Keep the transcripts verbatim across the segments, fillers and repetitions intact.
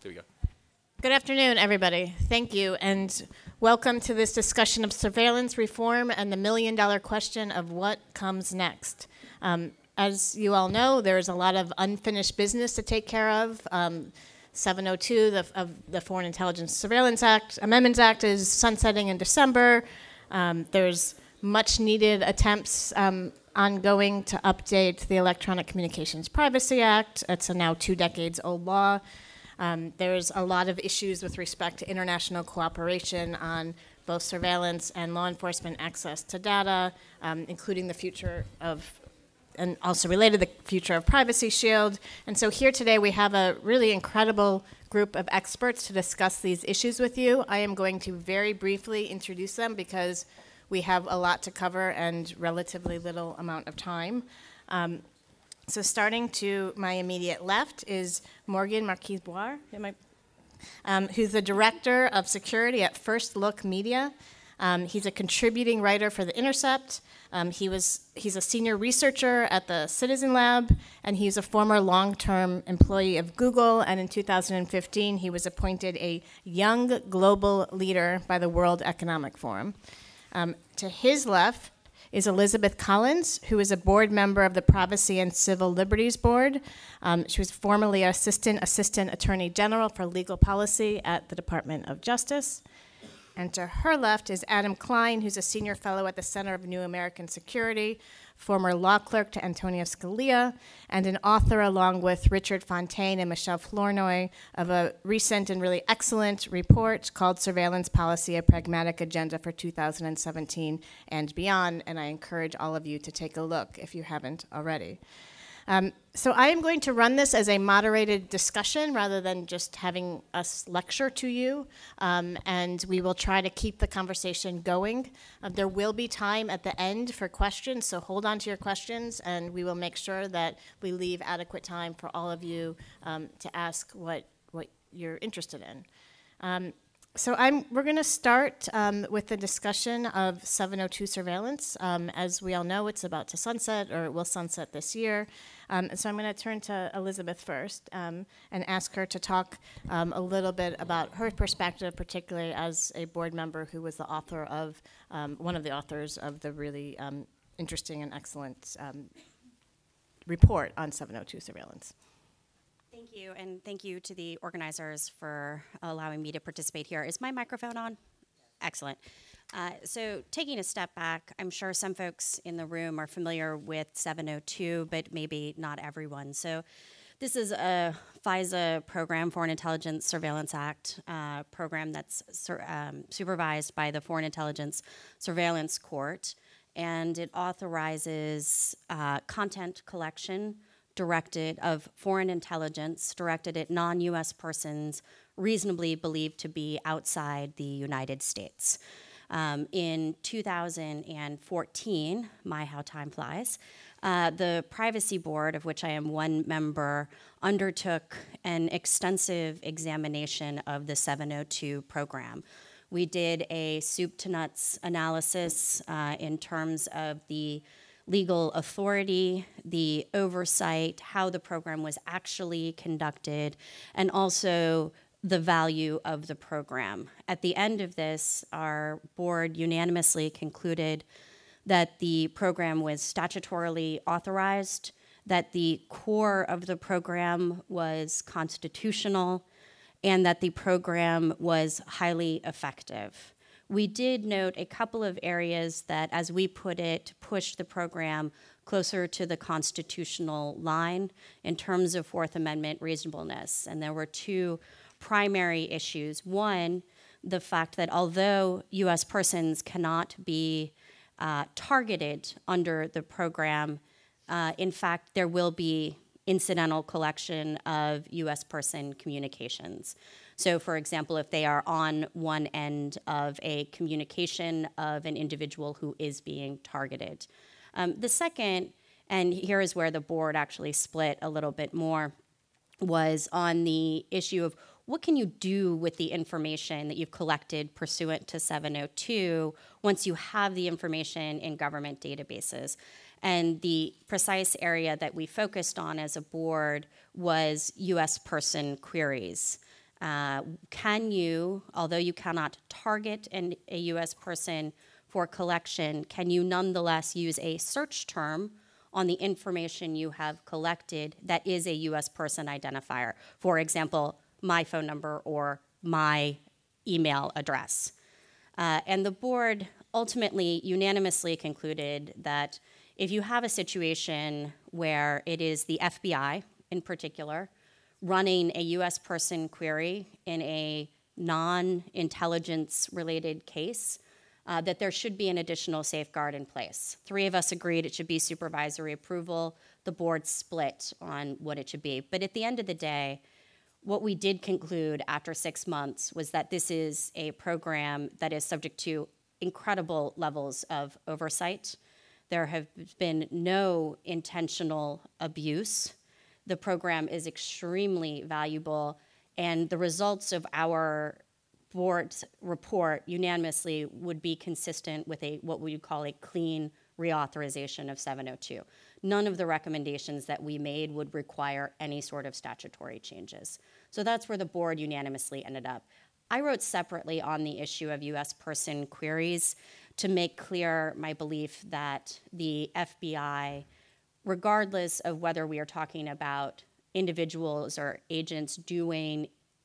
There we go. Good afternoon, everybody. Thank you, and welcome to this discussion of surveillance reform and the million-dollar question of what comes next. Um, as you all know, there's a lot of unfinished business to take care of. Um, seven oh two the, of the Foreign Intelligence Surveillance Act, Amendments Act is sunsetting in December. Um, there's much-needed attempts um, ongoing to update the Electronic Communications Privacy Act. It's a now two decades old law. Um, there's a lot of issues with respect to international cooperation on both surveillance and law enforcement access to data, um, including the future of, and also related, the future of Privacy Shield. And so here today we have a really incredible group of experts to discuss these issues with you. I am going to very briefly introduce them because we have a lot to cover and relatively little amount of time. Um, So starting to my immediate left is Morgan Marquise-Boire, um, who's the Director of Security at First Look Media. Um, he's a contributing writer for The Intercept. Um, he was, he's a senior researcher at the Citizen Lab, and he's a former long-term employee of Google, and in two thousand fifteen, he was appointed a Young Global Leader by the World Economic Forum. Um, to his left is Elizabeth Collins, who is a board member of the Privacy and Civil Liberties Board. Um, she was formerly Assistant Assistant Attorney General for Legal Policy at the Department of Justice. And to her left is Adam Klein, who's a senior fellow at the Center of New American Security, former law clerk to Antonio Scalia, and an author along with Richard Fontaine and Michelle Flournoy of a recent and really excellent report called Surveillance Policy, a Pragmatic Agenda for two thousand seventeen and Beyond, and I encourage all of you to take a look if you haven't already. Um, so I am going to run this as a moderated discussion rather than just having us lecture to you, um, and we will try to keep the conversation going. Uh, there will be time at the end for questions, so hold on to your questions, and we will make sure that we leave adequate time for all of you um, to ask what, what you're interested in. Um, So I'm, we're going to start um, with the discussion of seven oh two surveillance. Um, as we all know, it's about to sunset, or it will sunset this year. Um, and so I'm going to turn to Elizabeth first um, and ask her to talk um, a little bit about her perspective, particularly as a board member who was the author of, um, one of the authors of the really um, interesting and excellent um, report on seven oh two surveillance. Thank you, and thank you to the organizers for allowing me to participate here. Is my microphone on? Excellent. Uh, so taking a step back, I'm sure some folks in the room are familiar with seven oh two, but maybe not everyone. So this is a FISA program, Foreign Intelligence Surveillance Act uh, program that's sur um, supervised by the Foreign Intelligence Surveillance Court, and it authorizes uh, content collection directed of foreign intelligence directed at non-U S persons reasonably believed to be outside the United States. Um, in two thousand fourteen, my how time flies, uh, the Privacy Board, of which I am one member, undertook an extensive examination of the seven oh two program. We did a soup to nuts analysis uh, in terms of the legal authority, the oversight, how the program was actually conducted, and also the value of the program. At the end of this, our board unanimously concluded that the program was statutorily authorized, that the core of the program was constitutional, and that the program was highly effective. We did note a couple of areas that, as we put it, pushed the program closer to the constitutional line in terms of Fourth Amendment reasonableness. And there were two primary issues. One, the fact that although U S persons cannot be uh, targeted under the program, uh, in fact, there will be incidental collection of U S person communications. So for example, if they are on one end of a communication of an individual who is being targeted. Um, the second, and here is where the board actually split a little bit more, was on the issue of what can you do with the information that you've collected pursuant to seven oh two once you have the information in government databases. And the precise area that we focused on as a board was U S person queries. Uh, can you, although you cannot target an, a U S person for collection, can you nonetheless use a search term on the information you have collected that is a U S person identifier? For example, my phone number or my email address. Uh, and the board ultimately unanimously concluded that if you have a situation where it is the F B I in particular running a U S person query in a non-intelligence related case, uh, that there should be an additional safeguard in place. Three of us agreed it should be supervisory approval. The board split on what it should be. But at the end of the day, what we did conclude after six months was that this is a program that is subject to incredible levels of oversight. There have been no intentional abuse. The program is extremely valuable, and the results of our board's report unanimously would be consistent with a what we would call a clean reauthorization of seven oh two. None of the recommendations that we made would require any sort of statutory changes. So that's where the board unanimously ended up. I wrote separately on the issue of U S person queries to make clear my belief that the F B I, regardless of whether we are talking about individuals or agents doing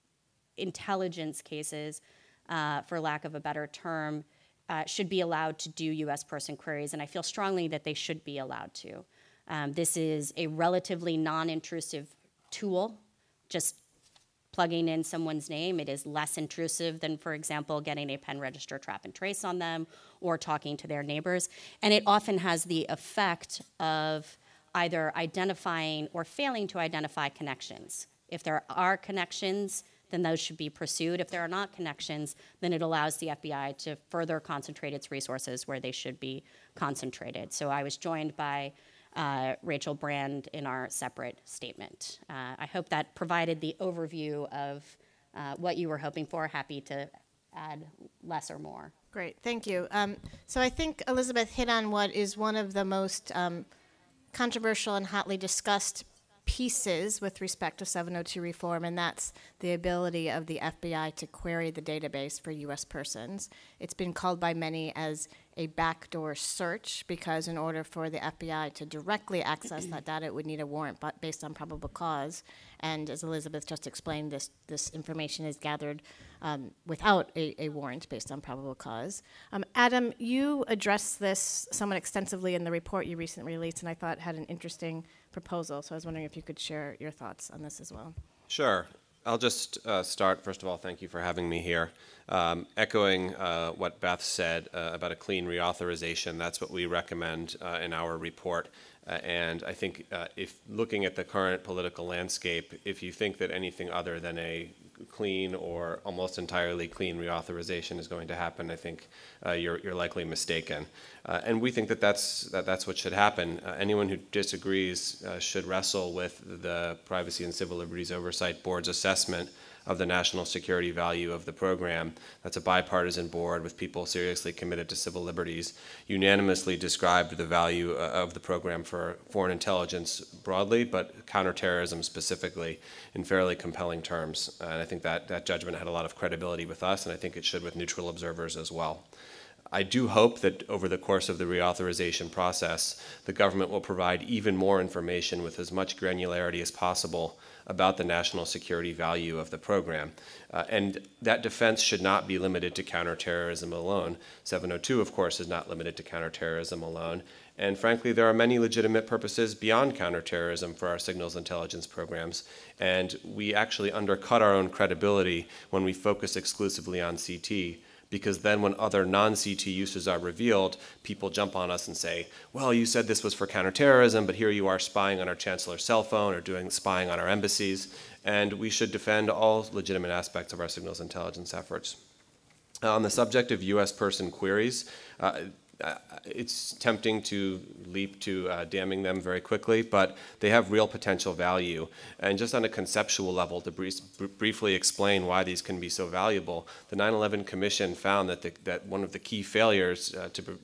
intelligence cases, uh, for lack of a better term, uh, should be allowed to do U S person queries, and I feel strongly that they should be allowed to. Um, this is a relatively non-intrusive tool, just plugging in someone's name. It is less intrusive than, for example, getting a pen register trap and trace on them or talking to their neighbors, and it often has the effect of either identifying or failing to identify connections. If there are connections, then those should be pursued. If there are not connections, then it allows the F B I to further concentrate its resources where they should be concentrated. So I was joined by uh, Rachel Brand in our separate statement. Uh, I hope that provided the overview of uh, what you were hoping for. Happy to add less or more. Great, thank you. Um, so I think Elizabeth hit on what is one of the most um, controversial and hotly discussed pieces with respect to seven oh two reform, and that's the ability of the F B I to query the database for U S persons. It's been called by many as a backdoor search because in order for the F B I to directly access that data, it would need a warrant but based on probable cause. And as Elizabeth just explained, this, this information is gathered um, without a, a warrant based on probable cause. Um, Adam, you addressed this somewhat extensively in the report you recently released, and I thought had an interesting proposal. So I was wondering if you could share your thoughts on this as well. Sure. I'll just uh, start. First of all, thank you for having me here. Um, echoing uh, what Beth said uh, about a clean reauthorization, that's what we recommend uh, in our report. Uh, and I think uh, if looking at the current political landscape, if you think that anything other than a clean or almost entirely clean reauthorization is going to happen, I think uh, you're, you're likely mistaken. Uh, and we think that that's, that that's what should happen. Uh, anyone who disagrees uh, should wrestle with the Privacy and Civil Liberties Oversight Board's assessment of the national security value of the program. That's a bipartisan board with people seriously committed to civil liberties, unanimously described the value uh, of the program for foreign intelligence broadly, but counterterrorism specifically in fairly compelling terms. And I think that, that judgment had a lot of credibility with us, and I think it should with neutral observers as well. I do hope that over the course of the reauthorization process, the government will provide even more information with as much granularity as possible about the national security value of the program. Uh, and that defense should not be limited to counterterrorism alone. seven oh two, of course, is not limited to counterterrorism alone. And frankly, there are many legitimate purposes beyond counterterrorism for our signals intelligence programs. And we actually undercut our own credibility when we focus exclusively on C T. Because then when other non-C T uses are revealed, people jump on us and say, well, you said this was for counterterrorism, but here you are spying on our chancellor's cell phone or doing spying on our embassies, and we should defend all legitimate aspects of our signals intelligence efforts. Uh, on the subject of U S person queries, uh, Uh, it's tempting to leap to uh, damning them very quickly, but they have real potential value. And just on a conceptual level, to brief, briefly explain why these can be so valuable, the nine eleven Commission found that, the, that one of the key failures uh, to,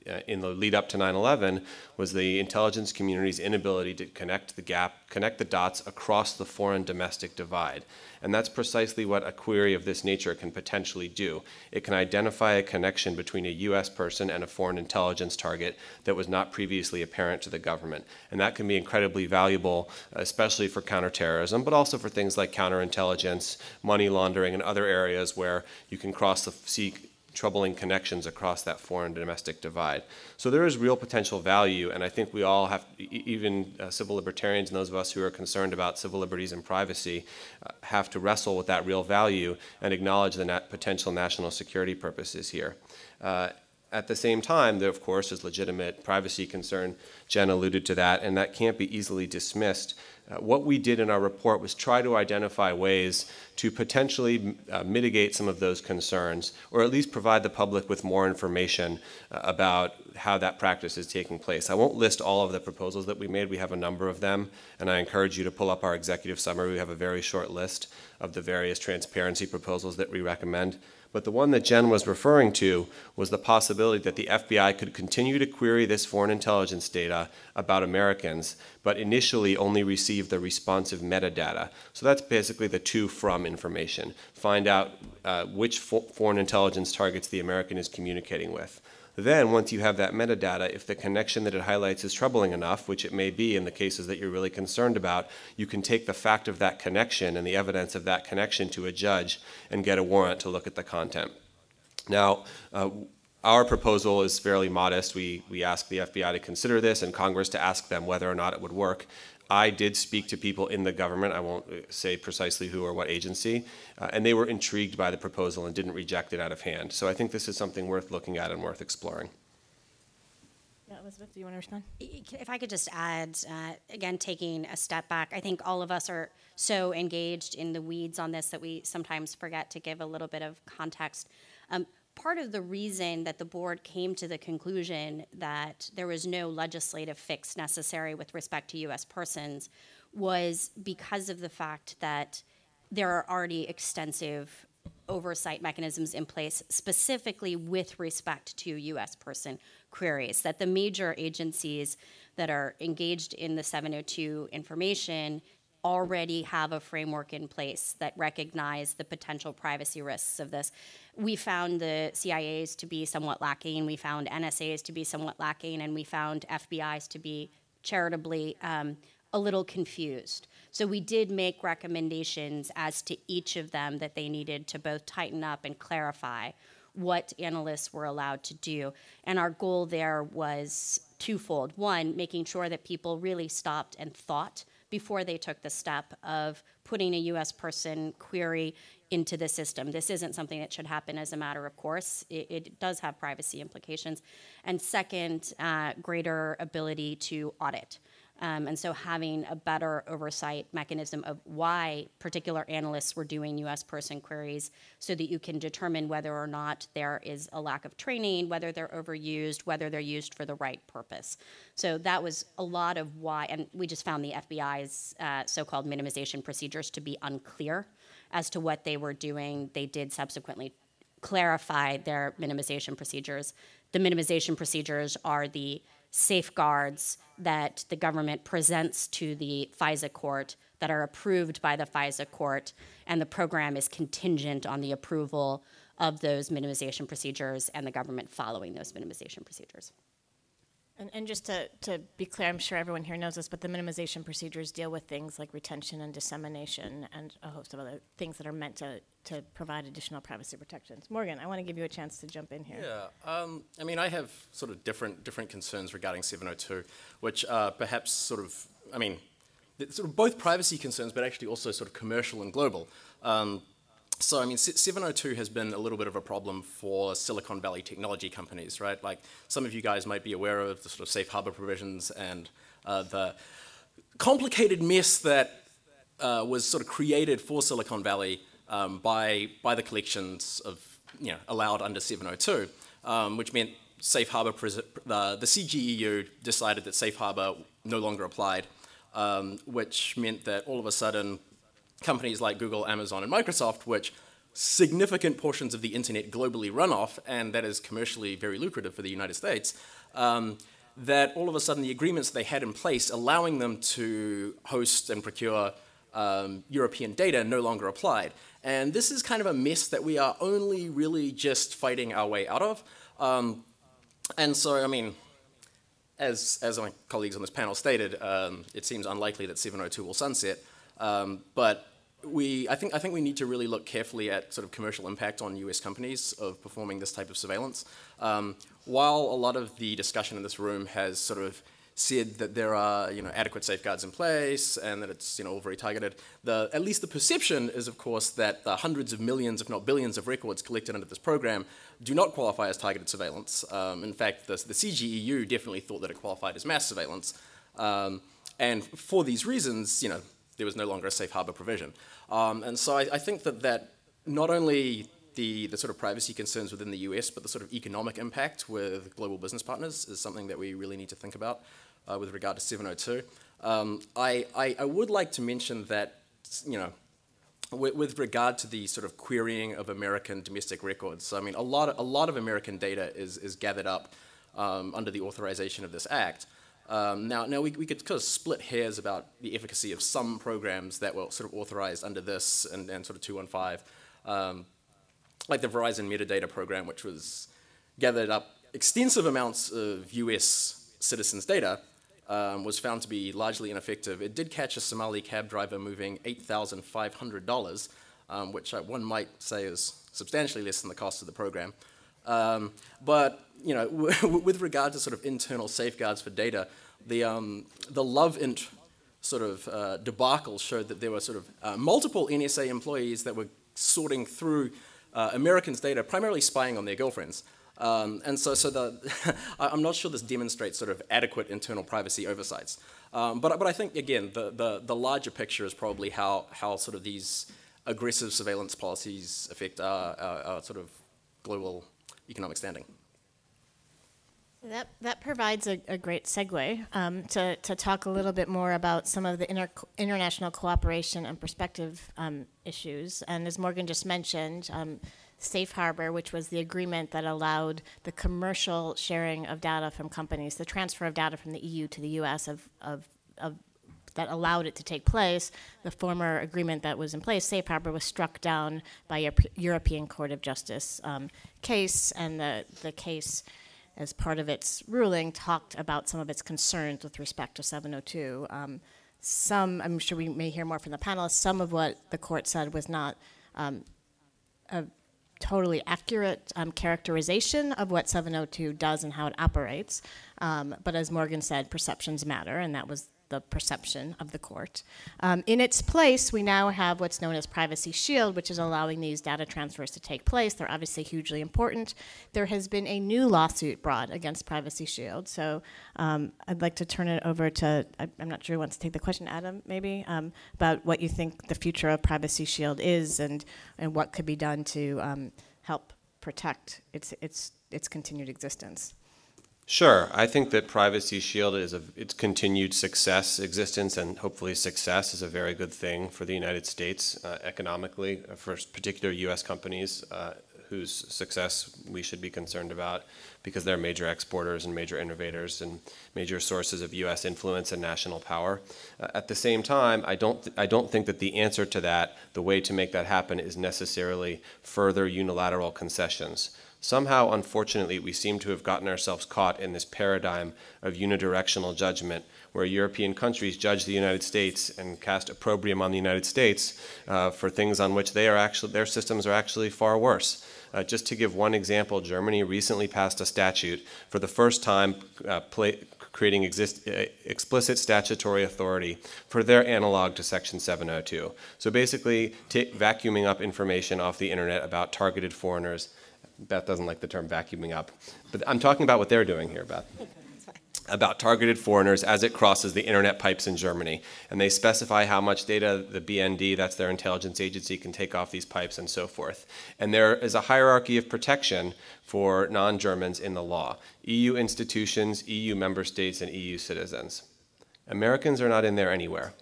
uh, in the lead up to nine eleven was the intelligence community's inability to connect the gap, connect the dots across the foreign domestic divide. And that's precisely what a query of this nature can potentially do. It can identify a connection between a U S person and a foreign intelligence target that was not previously apparent to the government. And that can be incredibly valuable, especially for counterterrorism, but also for things like counterintelligence, money laundering, and other areas where you can cross the see troubling connections across that foreign domestic divide. So there is real potential value, and I think we all have, even uh, civil libertarians and those of us who are concerned about civil liberties and privacy, uh, have to wrestle with that real value and acknowledge the nat potential national security purposes here. Uh, At the same time, there, of course, is legitimate privacy concern. Jen alluded to that, and that can't be easily dismissed. Uh, what we did in our report was try to identify ways to potentially uh, mitigate some of those concerns, or at least provide the public with more information uh, about how that practice is taking place. I won't list all of the proposals that we made. We have a number of them, and I encourage you to pull up our executive summary. We have a very short list of the various transparency proposals that we recommend. But the one that Jen was referring to was the possibility that the F B I could continue to query this foreign intelligence data about Americans, but initially only receive the responsive metadata. So that's basically the to from information. Find out uh, which fo foreign intelligence targets the American is communicating with. Then, once you have that metadata, if the connection that it highlights is troubling enough, which it may be in the cases that you're really concerned about, you can take the fact of that connection and the evidence of that connection to a judge and get a warrant to look at the content. Now, uh, our proposal is fairly modest. We, we ask the F B I to consider this and Congress to ask them whether or not it would work. I did speak to people in the government, I won't say precisely who or what agency, uh, and they were intrigued by the proposal and didn't reject it out of hand. So I think this is something worth looking at and worth exploring. Yeah, Elizabeth, do you want to respond? If I could just add, uh, again, taking a step back, I think all of us are so engaged in the weeds on this that we sometimes forget to give a little bit of context. Um, Part of the reason that the board came to the conclusion that there was no legislative fix necessary with respect to U S persons was because of the fact that there are already extensive oversight mechanisms in place specifically with respect to U S person queries, that the major agencies that are engaged in the seven oh two information already have a framework in place that recognize the potential privacy risks of this. We found the C I As to be somewhat lacking, we found N S As to be somewhat lacking, and we found F B Is to be charitably um, a little confused. So we did make recommendations as to each of them that they needed to both tighten up and clarify what analysts were allowed to do. And our goal there was twofold. One, making sure that people really stopped and thought before they took the step of putting a U S person query into the system. This isn't something that should happen as a matter of course. It, it does have privacy implications. And second, uh, greater ability to audit. Um, and so having a better oversight mechanism of why particular analysts were doing U S person queries so that you can determine whether or not there is a lack of training, whether they're overused, whether they're used for the right purpose. So that was a lot of why, and we just found the F B I's uh, so-called minimization procedures to be unclear as to what they were doing. They did subsequently clarify their minimization procedures. The minimization procedures are the safeguards that the government presents to the FISA court that are approved by the FISA court, and the program is contingent on the approval of those minimization procedures and the government following those minimization procedures. And, and just to, to be clear, I'm sure everyone here knows this, but the minimization procedures deal with things like retention and dissemination and a host of other things that are meant to, to provide additional privacy protections. Morgan, I want to give you a chance to jump in here. Yeah, um, I mean, I have sort of different different concerns regarding seven oh two, which are perhaps sort of, I mean, sort of both privacy concerns, but actually also sort of commercial and global. Um, So, I mean, seven oh two has been a little bit of a problem for Silicon Valley technology companies, right? Like, some of you guys might be aware of the sort of safe harbor provisions and uh, the complicated mess that uh, was sort of created for Silicon Valley um, by, by the collections of, you know, allowed under seven oh two, um, which meant safe harbor, uh, the C G E U decided that safe harbor no longer applied, um, which meant that all of a sudden, companies like Google, Amazon, and Microsoft, which significant portions of the internet globally run off, and that is commercially very lucrative for the United States, um, that all of a sudden the agreements they had in place allowing them to host and procure um, European data no longer applied. And this is kind of a mess that we are only really just fighting our way out of. Um, and so, I mean, as, as my colleagues on this panel stated, um, it seems unlikely that seven oh two will sunset. Um, but we, I think, I think we need to really look carefully at sort of commercial impact on U S companies of performing this type of surveillance. Um, while a lot of the discussion in this room has sort of said that there are, you know, adequate safeguards in place and that it's, you know, all very targeted, the, at least the perception is, of course, that the hundreds of millions, if not billions, of records collected under this program do not qualify as targeted surveillance. Um, in fact, the, the C G E U definitely thought that it qualified as mass surveillance. Um, and for these reasons, you know, there was no longer a safe harbor provision. Um, and so I, I think that, that not only the, the sort of privacy concerns within the U S, but the sort of economic impact with global business partners is something that we really need to think about uh, with regard to seven oh two. Um, I, I, I would like to mention that, you know, with, with regard to the sort of querying of American domestic records, I mean, a lot of, a lot of American data is, is gathered up um, under the authorization of this act. Um, now, now we, we could kind of split hairs about the efficacy of some programs that were sort of authorized under this and, and sort of two one five, um, like the Verizon metadata program, which was gathered up extensive amounts of U S citizens' data, um, was found to be largely ineffective. It did catch a Somali cab driver moving eight thousand five hundred dollars, um, which one might say is substantially less than the cost of the program. Um, but you know, with regard to sort of internal safeguards for data, the um, the LoveInt sort of uh, debacle showed that there were sort of uh, multiple N S A employees that were sorting through uh, Americans' data, primarily spying on their girlfriends. Um, and so, so the I'm not sure this demonstrates sort of adequate internal privacy oversights. Um, but, but I think, again, the, the, the larger picture is probably how, how sort of these aggressive surveillance policies affect our, our, our sort of global economic standing. That, that provides a, a great segue um, to, to talk a little bit more about some of the inter international cooperation and perspective um, issues. And as Morgan just mentioned, um, Safe Harbor, which was the agreement that allowed the commercial sharing of data from companies, the transfer of data from the E U to the U S of, of, of that allowed it to take place. The former agreement that was in place, Safe Harbor, was struck down by a European Court of Justice um, case, and the, the case, as part of its ruling, talked about some of its concerns with respect to seven oh two. Um, some, I'm sure we may hear more from the panelists, some of what the court said was not um, a totally accurate um, characterization of what seven oh two does and how it operates. Um, but as Morgan said, perceptions matter, and that was the perception of the court. Um, in its place, we now have what's known as Privacy Shield, which is allowing these data transfers to take place. They're obviously hugely important. There has been a new lawsuit brought against Privacy Shield. So um, I'd like to turn it over to, I, I'm not sure who wants to take the question, Adam, maybe, um, about what you think the future of Privacy Shield is and, and what could be done to um, help protect its, its, its continued existence. Sure. I think that Privacy Shield is a, its continued success, existence, and hopefully success is a very good thing for the United States uh, economically, uh, for particular U S companies uh, whose success we should be concerned about because they're major exporters and major innovators and major sources of U S influence and national power. Uh, at the same time, I don't, th I don't think that the answer to that, the way to make that happen, is necessarily further unilateral concessions. Somehow, unfortunately, we seem to have gotten ourselves caught in this paradigm of unidirectional judgment, where European countries judge the United States and cast opprobrium on the United States uh, for things on which they are actually, their systems are actually far worse. Uh, just to give one example, Germany recently passed a statute for the first time uh, play, creating exist, uh, explicit statutory authority for their analog to Section seven oh two. So basically, vacuuming up information off the internet about targeted foreigners. Beth doesn't like the term vacuuming up, but I'm talking about what they're doing here, Beth. About targeted foreigners as it crosses the internet pipes in Germany. And they specify how much data the B N D, that's their intelligence agency, can take off these pipes and so forth. And there is a hierarchy of protection for non-Germans in the law. E U institutions, E U member states, and E U citizens. Americans are not in there anywhere.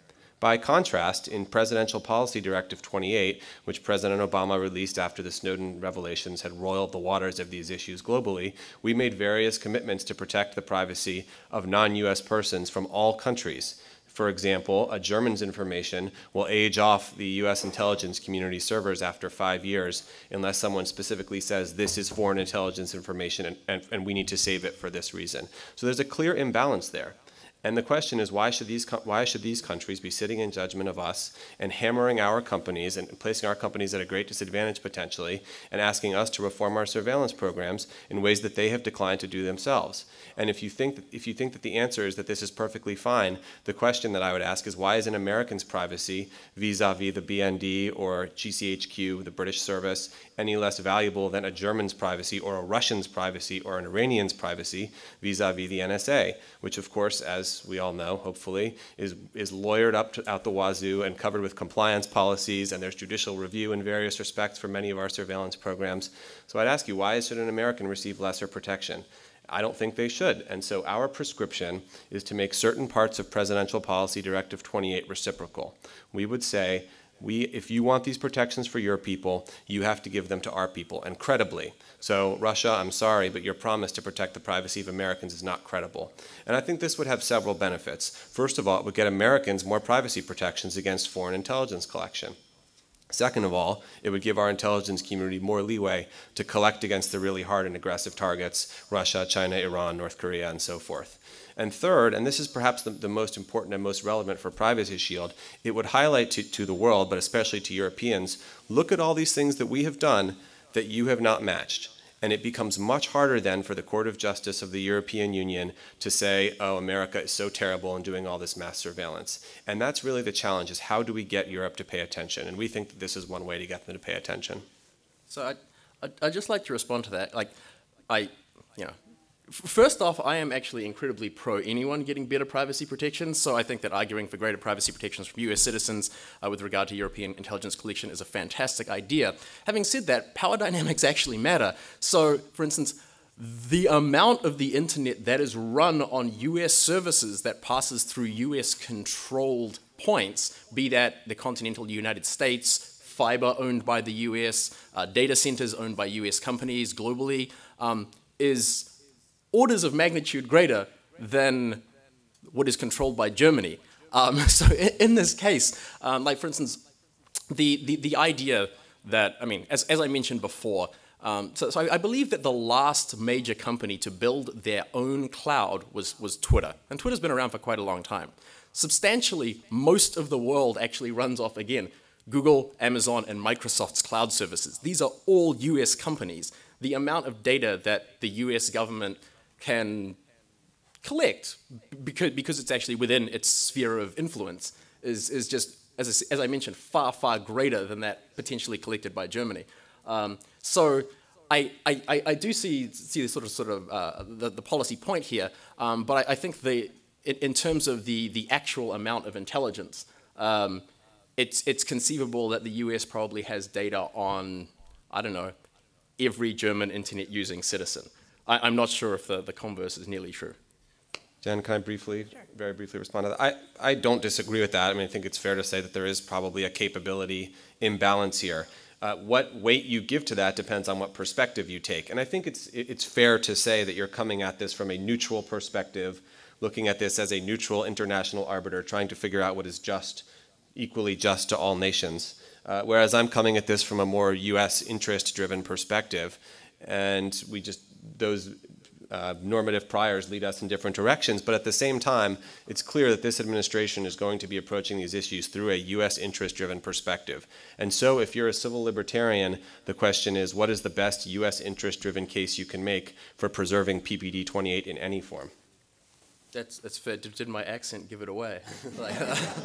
By contrast, in Presidential Policy Directive twenty-eight, which President Obama released after the Snowden revelations had roiled the waters of these issues globally, we made various commitments to protect the privacy of non-U S persons from all countries. For example, a German's information will age off the U S intelligence community servers after five years unless someone specifically says this is foreign intelligence information and, and, and we need to save it for this reason. So there's a clear imbalance there. And the question is, why should these why should these countries be sitting in judgment of us and hammering our companies and placing our companies at a great disadvantage potentially and asking us to reform our surveillance programs in ways that they have declined to do themselves? And if you think that, if you think that the answer is that this is perfectly fine, the question that I would ask is, why is an American's privacy vis-a-vis the B N D or G C H Q, the British service, any less valuable than a German's privacy or a Russian's privacy or an Iranian's privacy vis-a-vis the N S A, which of course, as we all know, hopefully, is, is lawyered up to, out the wazoo and covered with compliance policies, and there's judicial review in various respects for many of our surveillance programs. So I'd ask you, why should an American receive lesser protection? I don't think they should. And so our prescription is to make certain parts of Presidential Policy Directive twenty-eight reciprocal. We would say, we, if you want these protections for your people, you have to give them to our people, and credibly. So Russia, I'm sorry, but your promise to protect the privacy of Americans is not credible. And I think this would have several benefits. First of all, it would get Americans more privacy protections against foreign intelligence collection. Second of all, it would give our intelligence community more leeway to collect against the really hard and aggressive targets, Russia, China, Iran, North Korea, and so forth. And third, and this is perhaps the, the most important and most relevant for Privacy Shield, it would highlight to, to the world, but especially to Europeans, look at all these things that we have done that you have not matched. And it becomes much harder then for the Court of Justice of the European Union to say, oh, America is so terrible in doing all this mass surveillance. And that's really the challenge, is how do we get Europe to pay attention? And we think that this is one way to get them to pay attention. So I, I'd, I'd just like to respond to that. Like, I, you know, first off, I am actually incredibly pro anyone getting better privacy protections, so I think that arguing for greater privacy protections from U S citizens uh, with regard to European intelligence collection is a fantastic idea. Having said that, power dynamics actually matter. So, for instance, the amount of the internet that is run on U S services that passes through U S-controlled points, be that the continental United States, fiber owned by the U S, uh, data centers owned by U S companies globally, um, is orders of magnitude greater than what is controlled by Germany. Um, so in, in this case, um, like for instance, the, the, the idea that, I mean, as, as I mentioned before, um, so, so I, I believe that the last major company to build their own cloud was, was Twitter. And Twitter's been around for quite a long time. Substantially, most of the world actually runs off, again, Google, Amazon, and Microsoft's cloud services. These are all U S companies. The amount of data that the U S government can collect, because, because it's actually within its sphere of influence, is, is just, as I, as I mentioned, far, far greater than that potentially collected by Germany. Um, so I, I, I do see, see the sort of, sort of uh, the, the policy point here, um, but I, I think the, in, in terms of the, the actual amount of intelligence, um, it's, it's conceivable that the U S probably has data on, I don't know, every German internet-using citizen. I, I'm not sure if the, the converse is nearly true. Jen, can I briefly, Sure. very briefly respond to that? I, I don't disagree with that. I mean, I think it's fair to say that there is probably a capability imbalance here. Uh, what weight you give to that depends on what perspective you take. And I think it's, it's fair to say that you're coming at this from a neutral perspective, looking at this as a neutral international arbiter, trying to figure out what is just, equally just to all nations. Uh, whereas I'm coming at this from a more U S interest-driven perspective. And we just, those uh, normative priors lead us in different directions, but at the same time, it's clear that this administration is going to be approaching these issues through a U S interest-driven perspective. And so if you're a civil libertarian, the question is, what is the best U S interest-driven case you can make for preserving P P D twenty-eight in any form? That's, that's fair. Did, did my accent give it away? Like,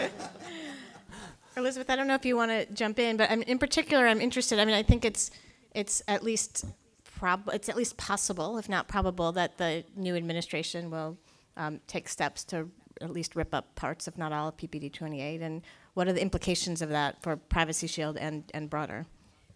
Elizabeth, I don't know if you want to jump in, but I'm, in particular, I'm interested. I mean, I think it's it's at least prob it's at least possible, if not probable, that the new administration will um, take steps to at least rip up parts, if not all, of P P D twenty-eight. And what are the implications of that for Privacy Shield and and broader?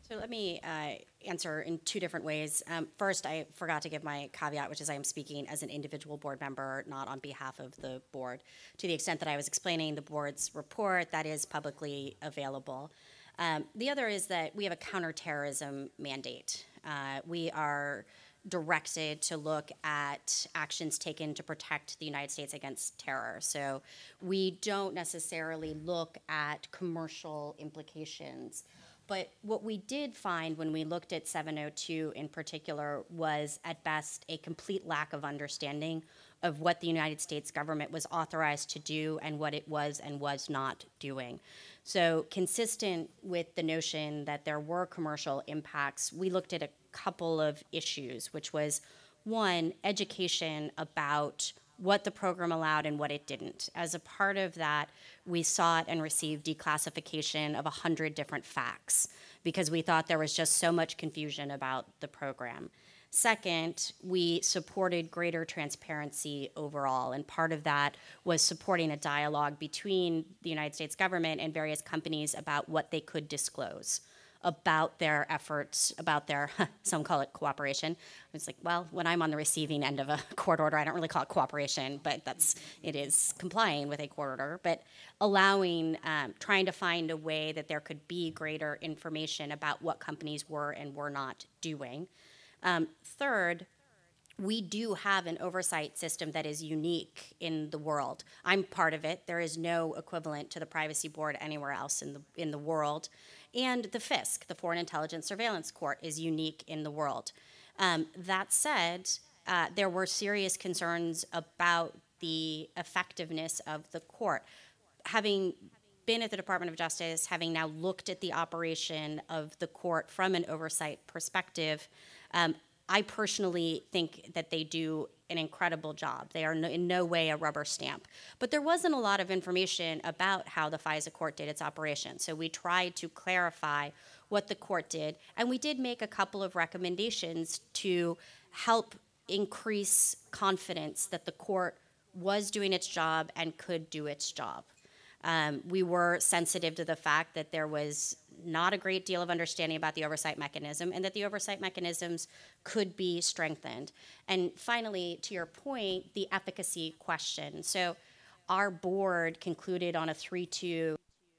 So let me uh, answer in two different ways. Um, first, I forgot to give my caveat, which is I am speaking as an individual board member, not on behalf of the board. To the extent that I was explaining the board's report, that is publicly available. Um, the other is that we have a counterterrorism mandate. Uh, we are directed to look at actions taken to protect the United States against terror. So we don't necessarily look at commercial implications. But what we did find when we looked at seven oh two in particular was, at best, a complete lack of understanding of what the United States government was authorized to do and what it was and was not doing. So consistent with the notion that there were commercial impacts, we looked at a couple of issues, which was, one, education about what the program allowed and what it didn't. As a part of that, we sought and received declassification of one hundred different facts because we thought there was just so much confusion about the program. Second, we supported greater transparency overall, and part of that was supporting a dialogue between the United States government and various companies about what they could disclose about their efforts, about their, some call it cooperation. It's like, well, when I'm on the receiving end of a court order, I don't really call it cooperation, but that's, it is complying with a court order, but allowing, um, trying to find a way that there could be greater information about what companies were and were not doing. Um, third, we do have an oversight system that is unique in the world. I'm part of it. There is no equivalent to the Privacy Board anywhere else in the, in the world. And the FISC, the Foreign Intelligence Surveillance Court, is unique in the world. Um, that said, uh, there were serious concerns about the effectiveness of the court. Having been at the Department of Justice, having now looked at the operation of the court from an oversight perspective, um, I personally think that they do an incredible job. They are no, in no way a rubber stamp. But there wasn't a lot of information about how the FISA court did its operation. So we tried to clarify what the court did, and we did make a couple of recommendations to help increase confidence that the court was doing its job and could do its job. Um, we were sensitive to the fact that there was not a great deal of understanding about the oversight mechanism and that the oversight mechanisms could be strengthened. And finally, to your point, the efficacy question. So our board concluded on a three two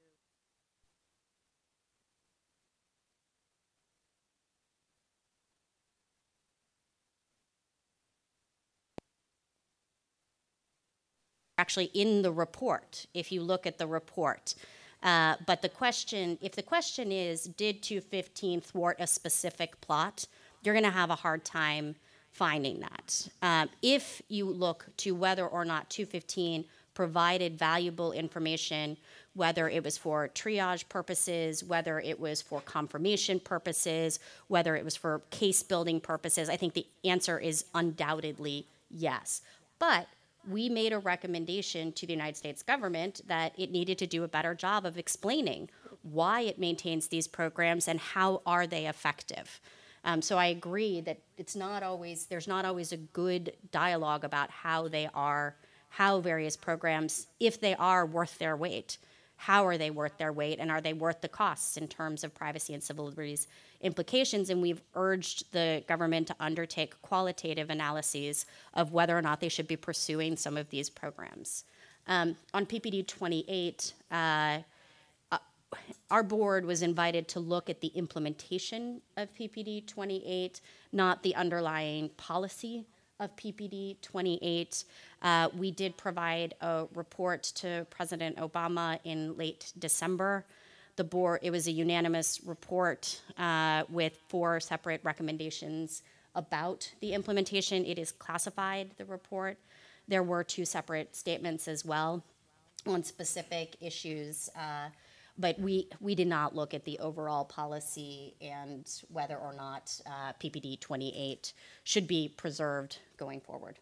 actually in the report, if you look at the report. Uh, but the question, if the question is, did two fifteen thwart a specific plot, you're going to have a hard time finding that. Um, if you look to whether or not two fifteen provided valuable information, whether it was for triage purposes, whether it was for confirmation purposes, whether it was for case building purposes, I think the answer is undoubtedly yes. But we made a recommendation to the United States government that it needed to do a better job of explaining why it maintains these programs and how are they effective. Um, so I agree that it's not always, there's not always a good dialogue about how they are, how various programs, if they are worth their weight, how are they worth their weight, and are they worth the costs in terms of privacy and civil liberties implications? And we've urged the government to undertake qualitative analyses of whether or not they should be pursuing some of these programs. Um, on P P D twenty-eight, uh, uh, our board was invited to look at the implementation of P P D twenty-eight, not the underlying policy of P P D twenty-eight. Uh, we did provide a report to President Obama in late December. The board, it was a unanimous report uh, with four separate recommendations about the implementation. It is classified, the report. There were two separate statements as well on specific issues, uh, but we, we did not look at the overall policy and whether or not uh, P P D twenty-eight should be preserved going forward.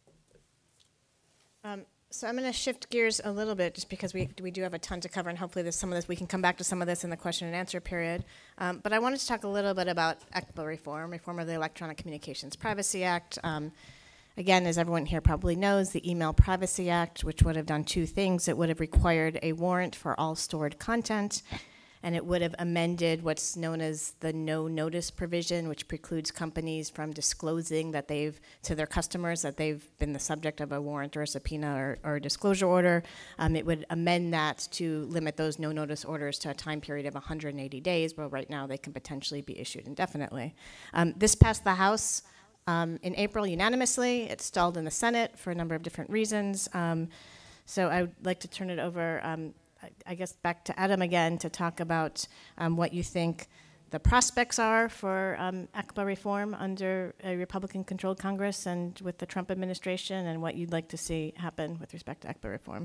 Um, so I'm going to shift gears a little bit just because we, we do have a ton to cover, and hopefully there's some of this, we can come back to some of this in the question and answer period. Um, but I wanted to talk a little bit about E C P A reform, reform of the Electronic Communications Privacy Act. Um, Again, as everyone here probably knows, the Email Privacy Act, which would have done two things. It would have required a warrant for all stored content, and it would have amended what's known as the no notice provision, which precludes companies from disclosing that they've, to their customers, that they've been the subject of a warrant or a subpoena or, or a disclosure order. Um, it would amend that to limit those no notice orders to a time period of one hundred eighty days, but right now they can potentially be issued indefinitely. Um, this passed the House um, in April unanimously. It stalled in the Senate for a number of different reasons. Um, so I would like to turn it over, um, I guess, back to Adam again to talk about um, what you think the prospects are for um, E C P A reform under a Republican-controlled Congress and with the Trump administration, and what you'd like to see happen with respect to E C P A reform.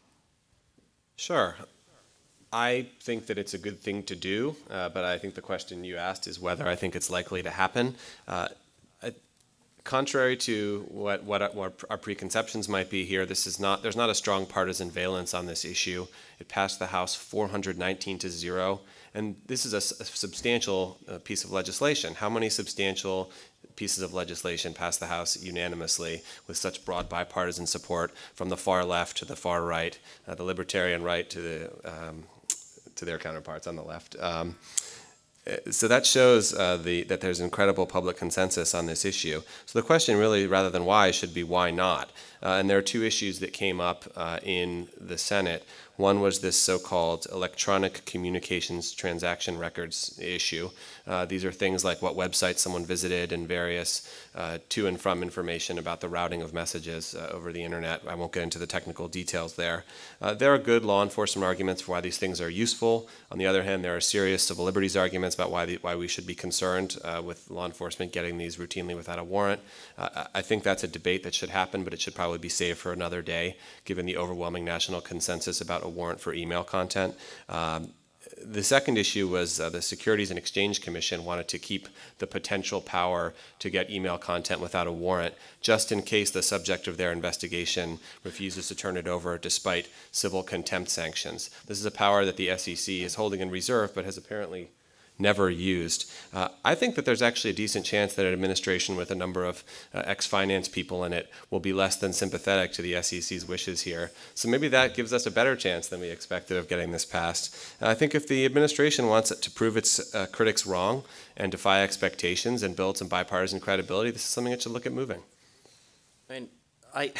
Sure. I think that it's a good thing to do, uh, but I think the question you asked is whether I think it's likely to happen. Uh, I, contrary to what, what, what our preconceptions might be here, this is not, there's not a strong partisan valence on this issue. It passed the House four hundred nineteen to zero, and this is a, a substantial uh, piece of legislation. How many substantial pieces of legislation passed the House unanimously with such broad bipartisan support from the far left to the far right, uh, the libertarian right to the um, to their counterparts on the left. Um, so that shows uh, the, that there's incredible public consensus on this issue. So the question really, rather than why, should be why not? Uh, and there are two issues that came up uh, in the Senate. One was this so-called electronic communications transaction records issue. Uh, these are things like what websites someone visited and various uh, to and from information about the routing of messages uh, over the internet. I won't get into the technical details there. Uh, there are good law enforcement arguments for why these things are useful. On the other hand, there are serious civil liberties arguments about why, the, why we should be concerned uh, with law enforcement getting these routinely without a warrant. Uh, I think that's a debate that should happen, but it should probably be saved for another day, given the overwhelming national consensus about a warrant for email content. Um, the second issue was uh, the Securities and Exchange Commission wanted to keep the potential power to get email content without a warrant, just in case the subject of their investigation refuses to turn it over despite civil contempt sanctions. This is a power that the S E C is holding in reserve, but has apparently never used. Uh, I think that there's actually a decent chance that an administration with a number of uh, ex-finance people in it will be less than sympathetic to the S E C's wishes here. So maybe that gives us a better chance than we expected of getting this passed. And I think if the administration wants it to prove its uh, critics wrong and defy expectations and build some bipartisan credibility, this is something it should look at moving. I mean, I,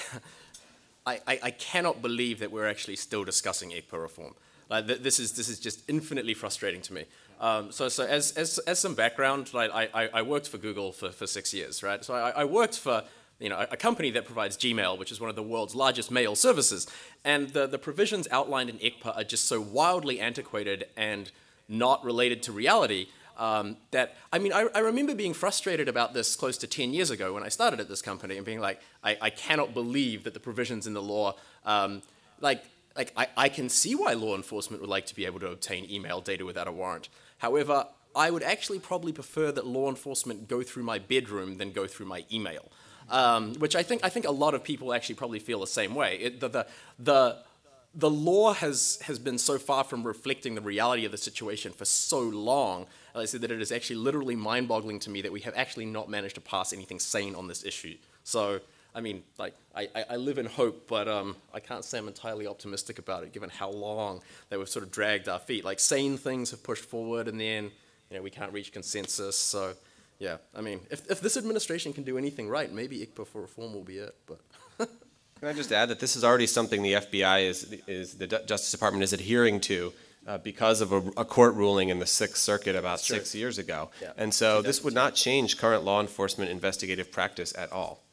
I, I cannot believe that we're actually still discussing E C P A reform. Like, th this is this is just infinitely frustrating to me. Um, so, so as, as, as some background, like, I, I worked for Google for, for six years, right? So I, I worked for you know, a, a company that provides Gmail, which is one of the world's largest mail services. And the, the provisions outlined in E C P A are just so wildly antiquated and not related to reality um, that, I mean, I, I remember being frustrated about this close to ten years ago when I started at this company and being like, I, I cannot believe that the provisions in the law, um, like, like I, I can see why law enforcement would like to be able to obtain email data without a warrant. However, I would actually probably prefer that law enforcement go through my bedroom than go through my email, um, which I think I think a lot of people actually probably feel the same way. It, the, the the the law has has been so far from reflecting the reality of the situation for so long, as I said, that it is actually literally mind-boggling to me that we have actually not managed to pass anything sane on this issue. So, I mean, like, I, I live in hope, but um, I can't say I'm entirely optimistic about it, given how long they were sort of dragged our feet. Like, sane things have pushed forward, and then, you know, we can't reach consensus. So, yeah, I mean, if, if this administration can do anything right, maybe E C P A for reform will be it. But can I just add that this is already something the F B I is, is the Justice Department is adhering to uh, because of a, a court ruling in the Sixth Circuit about That's six true. years ago. Yeah. And so this would not change current law enforcement investigative practice at all.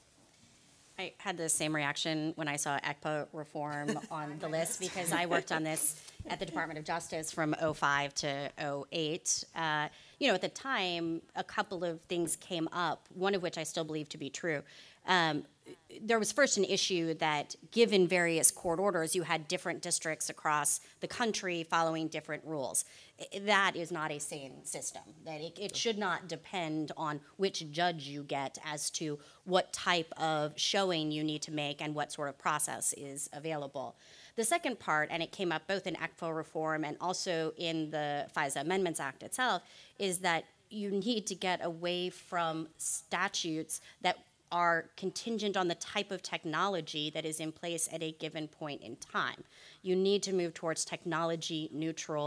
I had the same reaction when I saw E C P A reform on the list, because I worked on this at the Department of Justice from oh five to oh eight. Uh, you know, at the time, a couple of things came up, one of which I still believe to be true. Um, there was first an issue that, given various court orders, you had different districts across the country following different rules. I- That is not a sane system. That it, it should not depend on which judge you get as to what type of showing you need to make and what sort of process is available. The second part, and it came up both in E C P A reform and also in the FISA Amendments Act itself, is that you need to get away from statutes that are contingent on the type of technology that is in place at a given point in time. You need to move towards technology neutral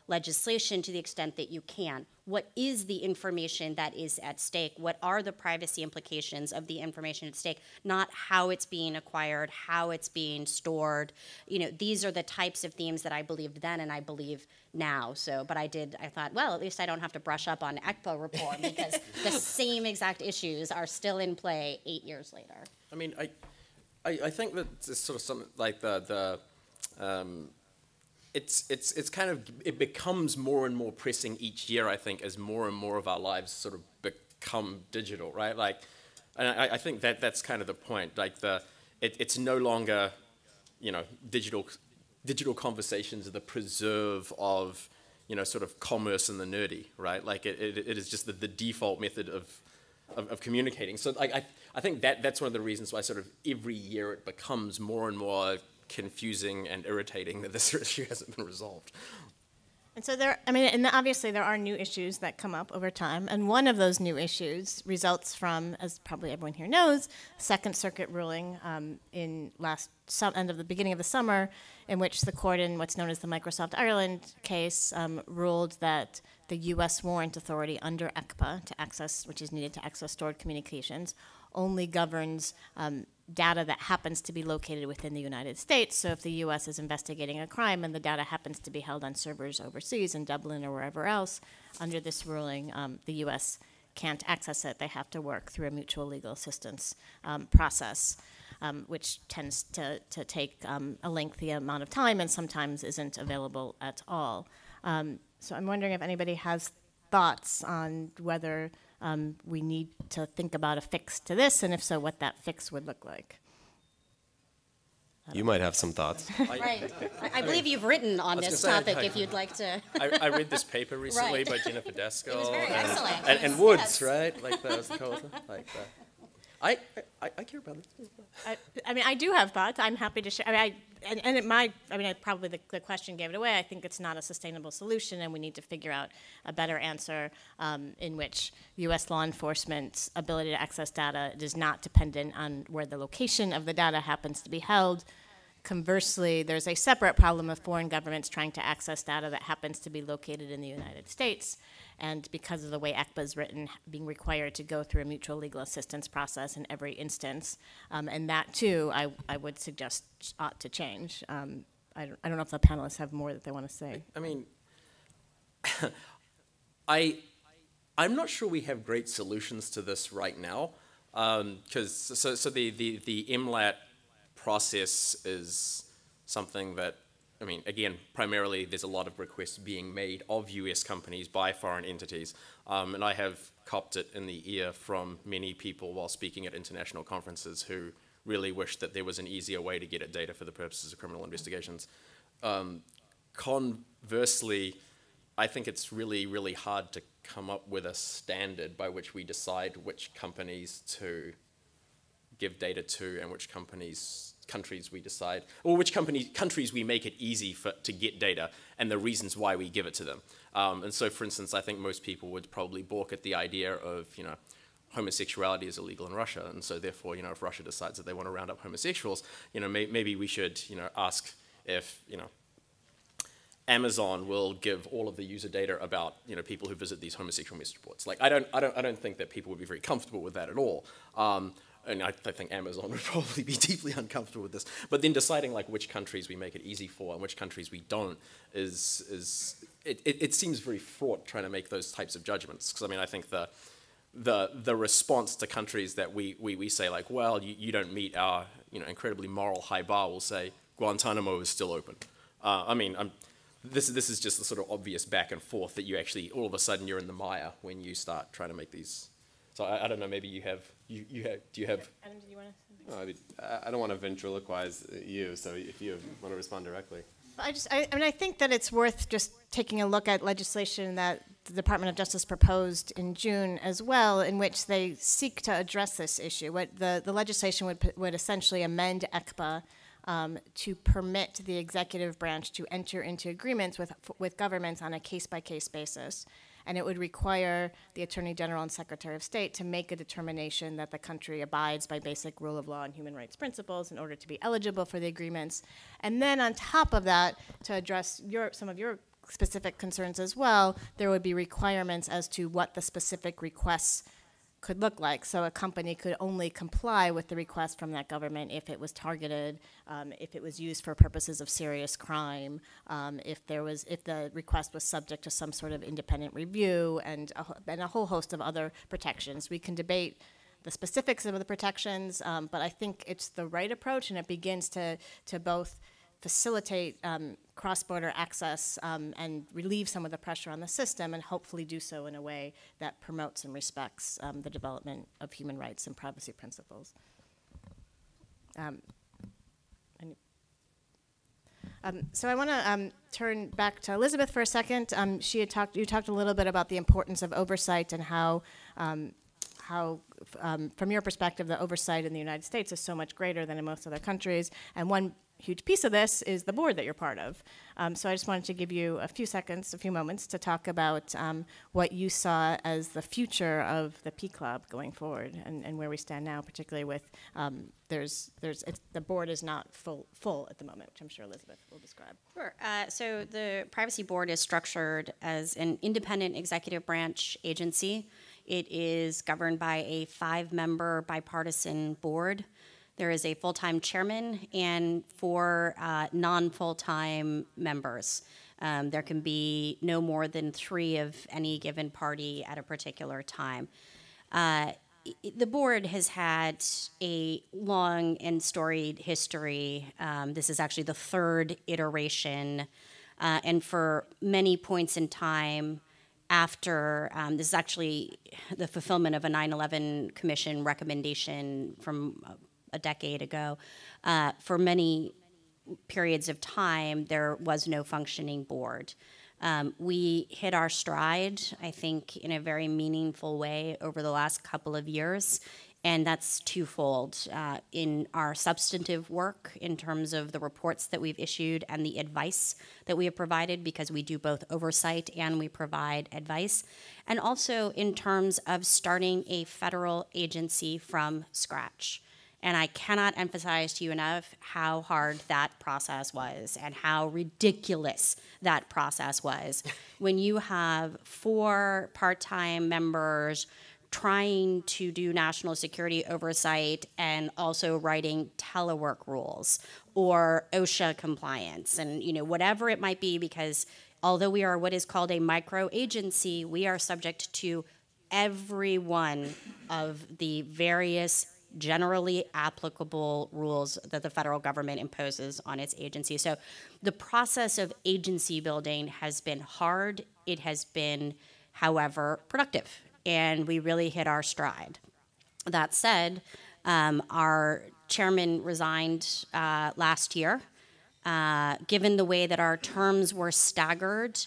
legislation to the extent that you can. What is the information that is at stake? What are the privacy implications of the information at stake? Not how it's being acquired, how it's being stored. You know, these are the types of themes that I believed then and I believe now. So, but I did, I thought, well, at least I don't have to brush up on E C P A reform because the same exact issues are still in play eight years later. I mean, I, I, I think that it's sort of something like the, the um, it's, it's, it's kind of, it becomes more and more pressing each year, I think, as more and more of our lives sort of become digital, right? Like, and I, I think that that's kind of the point. Like, the, it, it's no longer, you know, digital, digital conversations are the preserve of, you know, sort of commerce and the nerdy, right? Like, it, it, it is just the, the default method of, of, of communicating. So, like, I, I think that that's one of the reasons why sort of every year it becomes more and more confusing and irritating that this issue hasn't been resolved. And so there, I mean, and obviously there are new issues that come up over time, and one of those new issues results from, as probably everyone here knows, Second Circuit ruling um, in last su- end of the beginning of the summer, in which the court in what's known as the Microsoft Ireland case um, ruled that the U S warrant authority under E C P A to access, which is needed to access stored communications, only governs um, data that happens to be located within the United States. So if the U S is investigating a crime and the data happens to be held on servers overseas in Dublin or wherever else, under this ruling, um, the U S can't access it. They have to work through a mutual legal assistance um, process, um, which tends to, to take um, a lengthy amount of time and sometimes isn't available at all. Um, so I'm wondering if anybody has thoughts on whether Um, we need to think about a fix to this, and if so, what that fix would look like. You might have some thoughts. Right. I, I believe you've written on this say, topic I- if you'd like to. I, I read this paper recently Right. by Jennifer Daskal. It was very and, excellent. And, Yes, and Woods, yes. right? Like that was the co-author. Like that. I, I, I care about this. I, I mean, I do have thoughts. I'm happy to share. I mean, I, and, and it might, I mean, I probably the, the question gave it away. I think it's not a sustainable solution, and we need to figure out a better answer um, in which U S law enforcement's ability to access data is not dependent on where the location of the data happens to be held. Conversely, there's a separate problem of foreign governments trying to access data that happens to be located in the United States. And because of the way E C P A is written, being required to go through a mutual legal assistance process in every instance. Um, and that, too, I, I would suggest ought to change. Um, I, don't, I don't know if the panelists have more that they want to say. I mean, I, I'm not sure we have great solutions to this right now. Because, um, so, so the, the, the M LAT process is something that, I mean, again, primarily there's a lot of requests being made of U S companies by foreign entities. Um, and I have copped it in the ear from many people while speaking at international conferences who really wish that there was an easier way to get at data for the purposes of criminal investigations. Um, conversely, I think it's really, really hard to come up with a standard by which we decide which companies to give data to and which companies countries we decide, or which company, countries we make it easy for, to get data and the reasons why we give it to them. Um, and so, for instance, I think most people would probably balk at the idea of, you know, homosexuality is illegal in Russia, and so therefore, you know, if Russia decides that they want to round up homosexuals, you know, may, maybe we should, you know, ask if, you know, Amazon will give all of the user data about, you know, people who visit these homosexual message boards. Like, I don't, I don't, I don't think that people would be very comfortable with that at all. Um, And I, I think Amazon would probably be deeply uncomfortable with this. But then deciding like which countries we make it easy for and which countries we don't is, is it, it, it seems very fraught trying to make those types of judgments. Because I mean, I think the, the, the response to countries that we, we, we say like, well, you, you don't meet our, you know, incredibly moral high bar, will say Guantanamo is still open. Uh, I mean, I'm, this, this is just the sort of obvious back and forth that you actually, all of a sudden you're in the mire when you start trying to make these. So I, I don't know, maybe you have, you, you have, do you have? Adam, did you want to? No, I, mean, I- I don't want to ventriloquize you, so if you want to respond directly. I just, I, I mean, I think that it's worth just taking a look at legislation that the Department of Justice proposed in June as well, in which they seek to address this issue. What the, the legislation would p- would essentially amend E C P A um, to permit the executive branch to enter into agreements with with governments on a case-by-case basis. And it would require the Attorney General and Secretary of State to make a determination that the country abides by basic rule of law and human rights principles in order to be eligible for the agreements. And then on top of that, to address your, some of your specific concerns as well, there would be requirements as to what the specific requests could look like. So a company could only comply with the request from that government if it was targeted, um, if it was used for purposes of serious crime, um, if there was, if the request was subject to some sort of independent review, and a, and a whole host of other protections. We can debate the specifics of the protections, um, but I think it's the right approach, and it begins to to both facilitate um, cross-border access um, and relieve some of the pressure on the system, and hopefully do so in a way that promotes and respects um, the development of human rights and privacy principles. Um, and, um, so I want to um, turn back to Elizabeth for a second. Um, she had talked. You talked a little bit about the importance of oversight and how. Um, how, um, from your perspective, the oversight in the United States is so much greater than in most other countries. And one huge piece of this is the board that you're part of. Um, so I just wanted to give you a few seconds, a few moments to talk about um, what you saw as the future of the P Club going forward, and, and where we stand now, particularly with um, there's, there's, it's, the board is not full, full at the moment, which I'm sure Elizabeth will describe. Sure. Uh, so the Privacy Board is structured as an independent executive branch agency. It is governed by a five-member bipartisan board. There is a full-time chairman and four uh, non-full-time members. Um, there can be no more than three of any given party at a particular time. Uh, the board has had a long and storied history. Um, this is actually the third iteration, uh, and for many points in time, after, um, this is actually the fulfillment of a nine eleven Commission recommendation from a decade ago. Uh, for many periods of time, there was no functioning board. Um, we hit our stride, I think, in a very meaningful way over the last couple of years, and that's twofold. Uh, in our substantive work, in terms of the reports that we've issued and the advice that we have provided, because we do both oversight and we provide advice, and also in terms of starting a federal agency from scratch. And I cannot emphasize to you enough how hard that process was and how ridiculous that process was. When you have four part-time members trying to do national security oversight and also writing telework rules or OSHA compliance, and you know, whatever it might be, because although we are what is called a micro agency, we are subject to every one of the various generally applicable rules that the federal government imposes on its agency. So the process of agency building has been hard. It has been, however, productive, and we really hit our stride. That said, um, our chairman resigned uh, last year. Uh, given the way that our terms were staggered,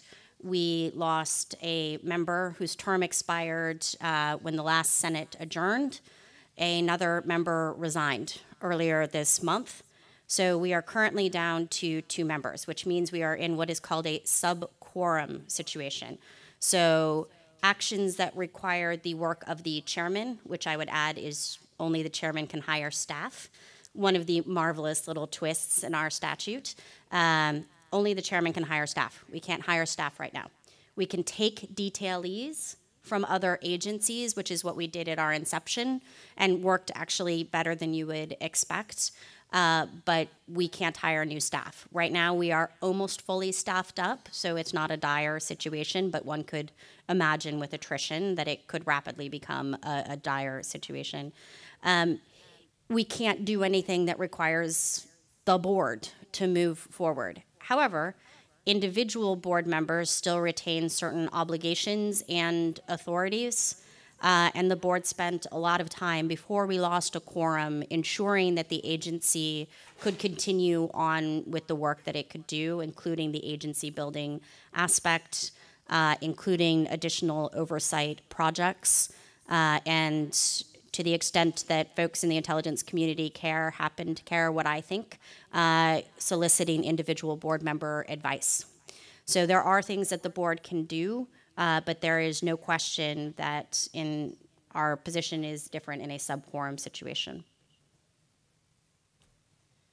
we lost a member whose term expired uh, when the last Senate adjourned. Another member resigned earlier this month. So we are currently down to two members, which means we are in what is called a sub-quorum situation. So actions that require the work of the chairman, which I would add is only the chairman can hire staff, one of the marvelous little twists in our statute, um, only the chairman can hire staff. We can't hire staff right now. We can take detailees from other agencies, which is what we did at our inception, and worked actually better than you would expect, uh, but we can't hire new staff. Right now, we are almost fully staffed up, so it's not a dire situation, but one could imagine with attrition that it could rapidly become a, a dire situation. Um, we can't do anything that requires the board to move forward. However, individual board members still retain certain obligations and authorities, uh, and the board spent a lot of time before we lost a quorum ensuring that the agency could continue on with the work that it could do, including the agency building aspect, uh, including additional oversight projects, uh, and to the extent that folks in the intelligence community care, happen to care what I think, uh, soliciting individual board member advice. So there are things that the board can do, uh, but there is no question that in our position is different in a sub-quorum situation.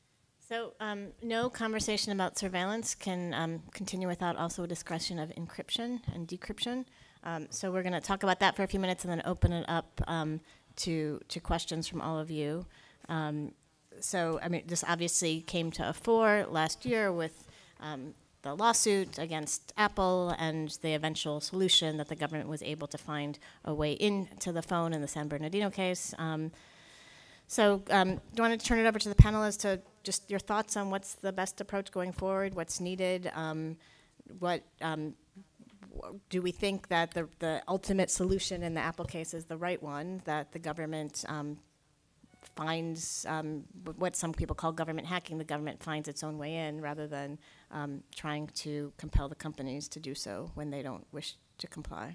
So um, no conversation about surveillance can um, continue without also a discussion of encryption and decryption. Um, so we're going to talk about that for a few minutes and then open it up um, to to questions from all of you. Um, so I mean, this obviously came to a fore last year with um, the lawsuit against Apple and the eventual solution that the government was able to find a way into the phone in the San Bernardino case. Um, So um, do you want to turn it over to the panelists to just your thoughts on what's the best approach going forward, what's needed, um, what um, w- do we think that the, the ultimate solution in the Apple case is the right one, that the government um, finds um, w- what some people call government hacking, the government finds its own way in rather than um, trying to compel the companies to do so when they don't wish to comply?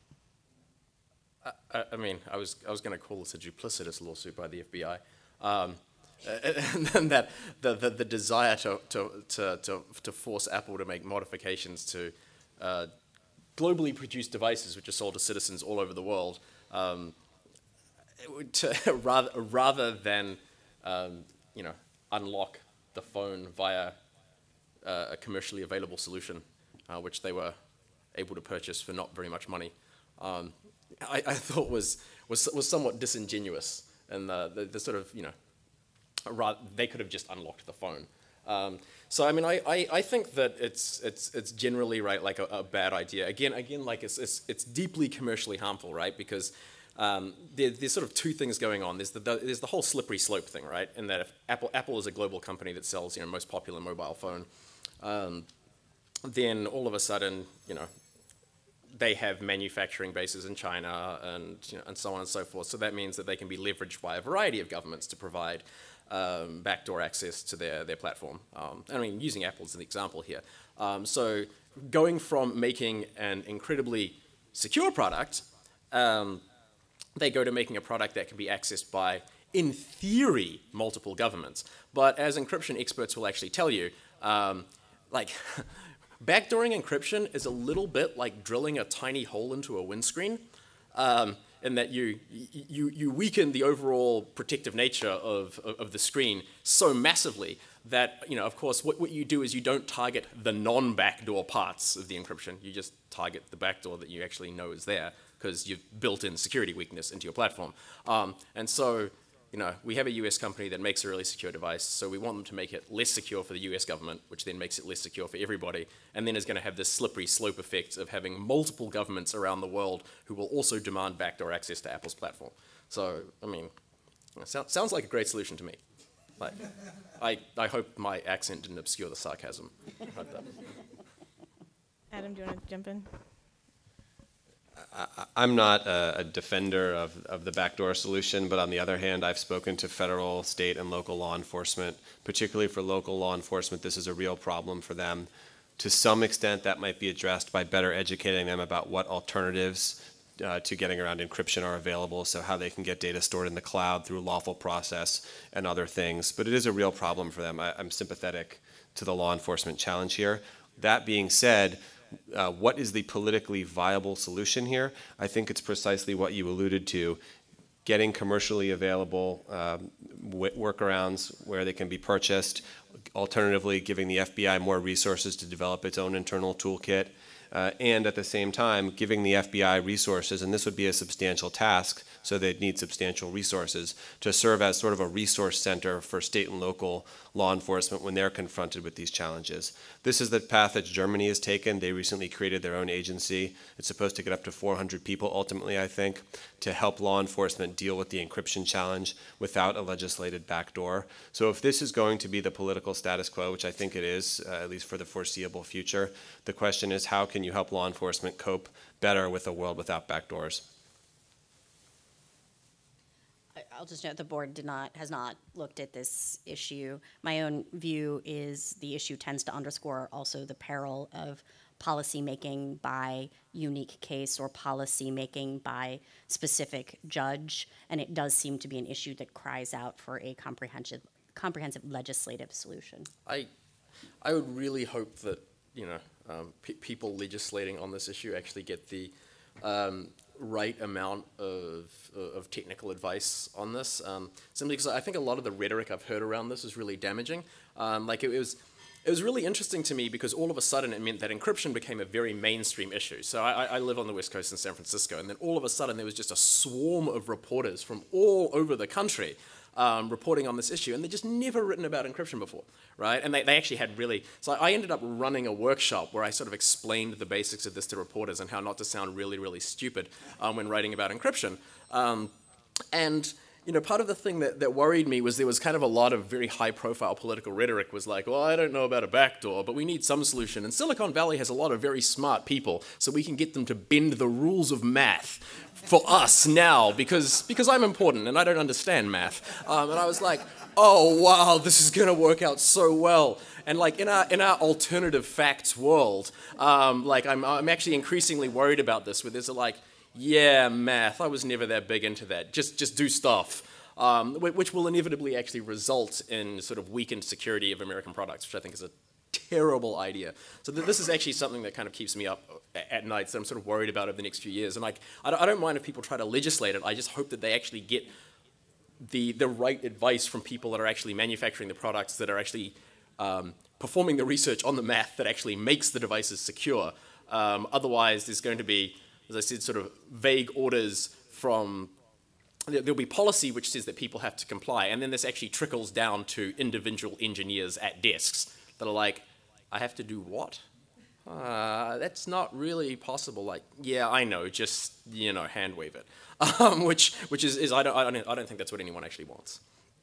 I, I mean, I was I was going to call this a duplicitous lawsuit by the F B I, um, and then that the, the the desire to to to to to force Apple to make modifications to uh, globally produced devices which are sold to citizens all over the world, um, to rather rather than um, you know unlock the phone via uh, a commercially available solution, uh, which they were able to purchase for not very much money. Um, I, I thought was, was was somewhat disingenuous, and the, the, the sort of, you know, rather, they could have just unlocked the phone. Um, so I mean, I, I, I think that it's it's it's generally right, like a, a bad idea. Again, again, like it's it's, it's deeply commercially harmful, right? Because um, there, there's sort of two things going on. There's the, the there's the whole slippery slope thing, right? And that if Apple Apple is a global company that sells, you know, most popular mobile phone, um, then all of a sudden, you know, they have manufacturing bases in China and, you know, and so on and so forth. So that means that they can be leveraged by a variety of governments to provide um, backdoor access to their, their platform. Um, I mean, using Apple as an example here. Um, so going from making an incredibly secure product, um, they go to making a product that can be accessed by, in theory, multiple governments. But as encryption experts will actually tell you, um, like, backdooring encryption is a little bit like drilling a tiny hole into a windscreen, um, in that you, you, you weaken the overall protective nature of, of, of the screen so massively that, you know, of course, what, what you do is you don't target the non-backdoor parts of the encryption. You just target the backdoor that you actually know is there because you've built in security weakness into your platform. Um, and so, you know, we have a U S company that makes a really secure device, so we want them to make it less secure for the U S government, which then makes it less secure for everybody, and then is going to have this slippery slope effect of having multiple governments around the world who will also demand backdoor access to Apple's platform. So, I mean, it so, sounds like a great solution to me. Like, I, I hope my accent didn't obscure the sarcasm. Adam, do you want to jump in? I, I'm not a, a defender of, of the backdoor solution, but on the other hand, I've spoken to federal, state, and local law enforcement. Particularly for local law enforcement, this is a real problem for them. To some extent, that might be addressed by better educating them about what alternatives uh, to getting around encryption are available, so how they can get data stored in the cloud through lawful process and other things. But it is a real problem for them. I, I'm sympathetic to the law enforcement challenge here. That being said, Uh, what is the politically viable solution here? I think it's precisely what you alluded to, getting commercially available um, workarounds where they can be purchased, alternatively giving the F B I more resources to develop its own internal toolkit, uh, and at the same time giving the F B I resources, and this would be a substantial task, so they'd need substantial resources, to serve as sort of a resource center for state and local law enforcement when they're confronted with these challenges. This is the path that Germany has taken. They recently created their own agency. It's supposed to get up to four hundred people ultimately, I think, to help law enforcement deal with the encryption challenge without a legislated backdoor. So if this is going to be the political status quo, which I think it is, uh, at least for the foreseeable future, the question is, how can you help law enforcement cope better with a world without backdoors? I'll just note the board did not has not looked at this issue. My own view is the issue tends to underscore also the peril of policy making by unique case or policy making by specific judge, and it does seem to be an issue that cries out for a comprehensive comprehensive legislative solution. I, I would really hope that, you know, um, pe people legislating on this issue actually get the um, right amount of, of technical advice on this, um, simply because I think a lot of the rhetoric I've heard around this is really damaging. Um, like it, it was, it was really interesting to me because all of a sudden it meant that encryption became a very mainstream issue. So I, I live on the West Coast in San Francisco, and then all of a sudden there was just a swarm of reporters from all over the country Um, reporting on this issue, and they'd just never written about encryption before, right? And they, they actually had really, so I ended up running a workshop where I sort of explained the basics of this to reporters and how not to sound really, really stupid um, when writing about encryption. Um, and, you know, part of the thing that, that worried me was there was kind of a lot of very high-profile political rhetoric was like, well, I don't know about a backdoor, but we need some solution. And Silicon Valley has a lot of very smart people, so we can get them to bend the rules of math for us now, because because I'm important and I don't understand math. Um, and I was like, oh wow, this is gonna work out so well. And like in our in our alternative facts world, um, like I'm I'm actually increasingly worried about this. Where there's a like, yeah, math. I was never that big into that. Just just do stuff, um, which will inevitably actually result in sort of weakened security of American products, which I think is a terrible idea. So th this is actually something that kind of keeps me up at night, that I'm sort of worried about over the next few years. And like, I don't, I don't mind if people try to legislate it. I just hope that they actually get the the right advice from people that are actually manufacturing the products, that are actually um, performing the research on the math that actually makes the devices secure. Um, otherwise, there's going to be, as I said, sort of vague orders from. There'll be policy which says that people have to comply, and then this actually trickles down to individual engineers at desks that are like, I have to do what? Uh, that's not really possible. Like, yeah, I know, just, you know, hand wave it. Um, which which is, is I, don't, I, don't, I don't think that's what anyone actually wants.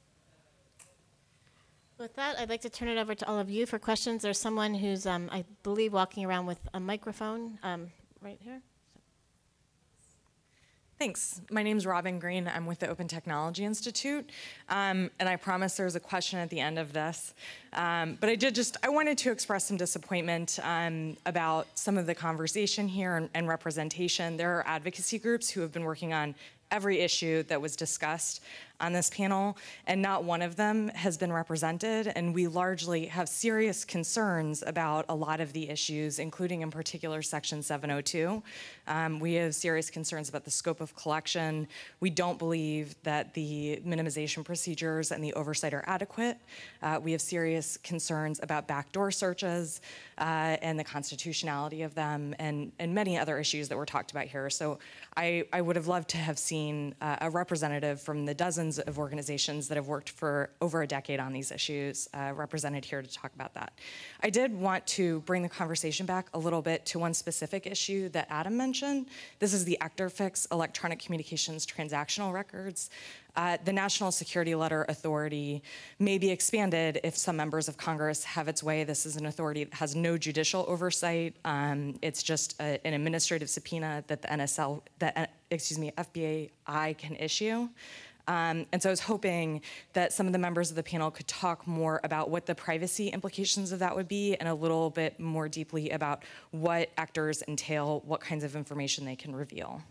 With that, I'd like to turn it over to all of you for questions. There's someone who's, um, I believe, walking around with a microphone um, right here. Thanks. My name's Robin Green. I'm with the Open Technology Institute, um, and I promise there's a question at the end of this. Um, but I did just, I wanted to express some disappointment um, about some of the conversation here and, and representation. There are advocacy groups who have been working on every issue that was discussed on this panel, and not one of them has been represented, and we largely have serious concerns about a lot of the issues, including in particular Section seven oh two. Um, we have serious concerns about the scope of collection. We don't believe that the minimization procedures and the oversight are adequate. Uh, we have serious concerns about backdoor searches uh, and the constitutionality of them, and, and many other issues that were talked about here. So I, I would have loved to have seen uh, a representative from the dozens of organizations that have worked for over a decade on these issues uh, represented here to talk about that. I did want to bring the conversation back a little bit to one specific issue that Adam mentioned. This is the ActorFix electronic communications transactional records. Uh, the National Security Letter Authority may be expanded if some members of Congress have its way. This is an authority that has no judicial oversight. Um, it's just a, an administrative subpoena that the N S L, that uh, excuse me, F B I can issue. Um, and so I was hoping that some of the members of the panel could talk more about what the privacy implications of that would be, and a little bit more deeply about what actors entail, what kinds of information they can reveal.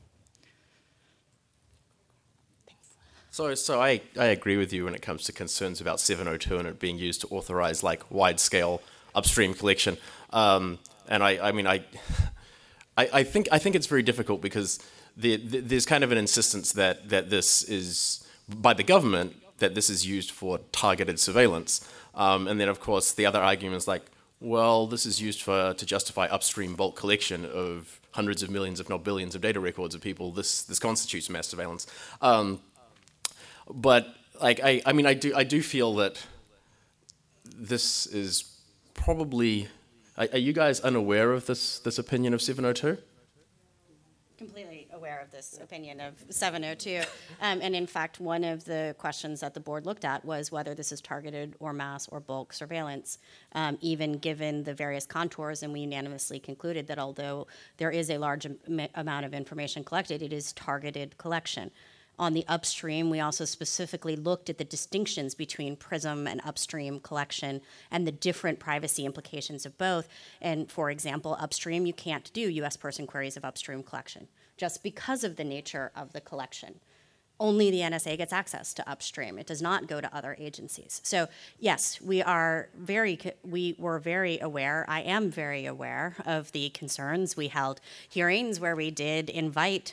So, so I, I agree with you when it comes to concerns about seven oh two and it being used to authorize like wide-scale upstream collection. Um, and I, I mean, I, I, I think I think it's very difficult because the, the, there's kind of an insistence that that this is by the government, that this is used for targeted surveillance, um, and then of course the other argument is like, well, this is used for to justify upstream bulk collection of hundreds of millions, if not billions, of data records of people. This this constitutes mass surveillance. Um, But like I, I mean, I do, I do feel that this is probably. Are, are you guys unaware of this this opinion of seven oh two? Completely aware of this opinion of seven oh two, um, and in fact, one of the questions that the board looked at was whether this is targeted or mass or bulk surveillance, um, even given the various contours, and we unanimously concluded that although there is a large am amount of information collected, it is targeted collection. On the upstream, we also specifically looked at the distinctions between PRISM and upstream collection and the different privacy implications of both. And for example, upstream, you can't do U S person queries of upstream collection just because of the nature of the collection. Only the N S A gets access to upstream. It does not go to other agencies. So yes, we are very, we were very aware, I am very aware of the concerns. We held hearings where we did invite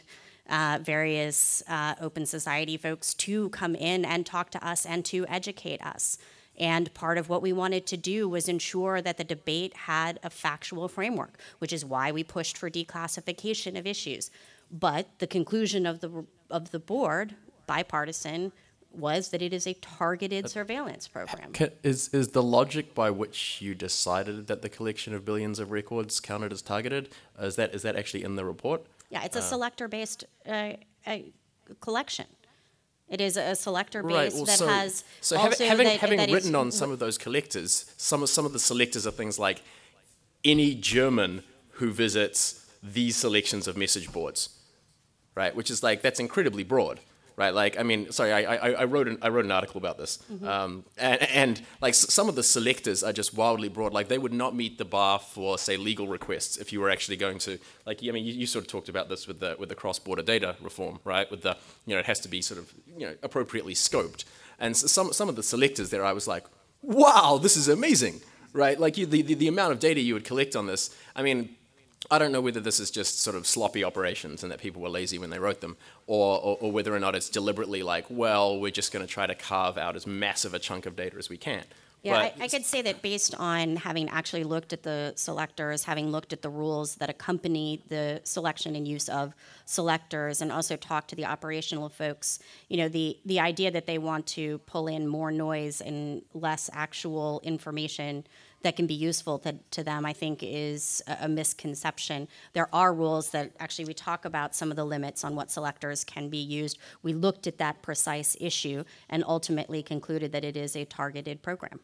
uh, various uh, open society folks to come in and talk to us and to educate us. And part of what we wanted to do was ensure that the debate had a factual framework, which is why we pushed for declassification of issues. But the conclusion of the, of the board, bipartisan, was that it is a targeted surveillance program. Ca- Is, is the logic by which you decided that the collection of billions of records counted as targeted, uh, is that is that actually in the report? Yeah, it's a selector-based uh, uh, collection. It is a selector base Right, well, that so, has so also having, having, that, having that written is, on some of those collectors, some of, some of the selectors are things like any German who visits these selections of message boards, right? Which is like, that's incredibly broad. Right, like I mean, sorry, I, I, I wrote an I wrote an article about this, mm-hmm. um, and, and like s- some of the selectors are just wildly broad. Like they would not meet the bar for say legal requests if you were actually going to like. I mean, you, you sort of talked about this with the with the cross-border data reform, right? With the you know it has to be sort of you know appropriately scoped, and so some some of the selectors there, I was like, wow, this is amazing, right? Like you, the, the the amount of data you would collect on this. I mean. I don't know whether this is just sort of sloppy operations and that people were lazy when they wrote them, or, or, or whether or not it's deliberately like, well, we're just going to try to carve out as massive a chunk of data as we can. Yeah, I, I could say that based on having actually looked at the selectors, having looked at the rules that accompany the selection and use of selectors, and also talked to the operational folks, you know, the, the idea that they want to pull in more noise and less actual information that can be useful to, to them, I think is a, a misconception. There are rules that actually we talk about some of the limits on what selectors can be used. We looked at that precise issue and ultimately concluded that it is a targeted program.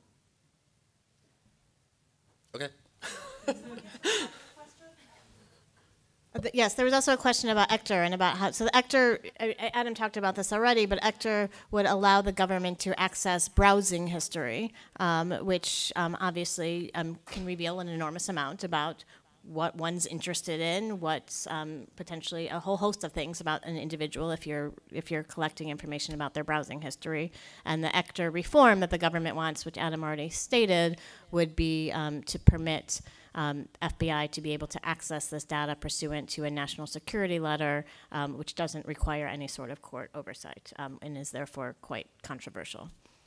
Okay. Yes, there was also a question about E C T R and about how, so the E C T R, Adam talked about this already, but E C T R would allow the government to access browsing history, um, which um, obviously um, can reveal an enormous amount about what one's interested in, what's um, potentially a whole host of things about an individual if you're if you're collecting information about their browsing history. And the E C T R reform that the government wants, which Adam already stated, would be um, to permit Um, F B I to be able to access this data pursuant to a national security letter, um, which doesn't require any sort of court oversight um, and is therefore quite controversial.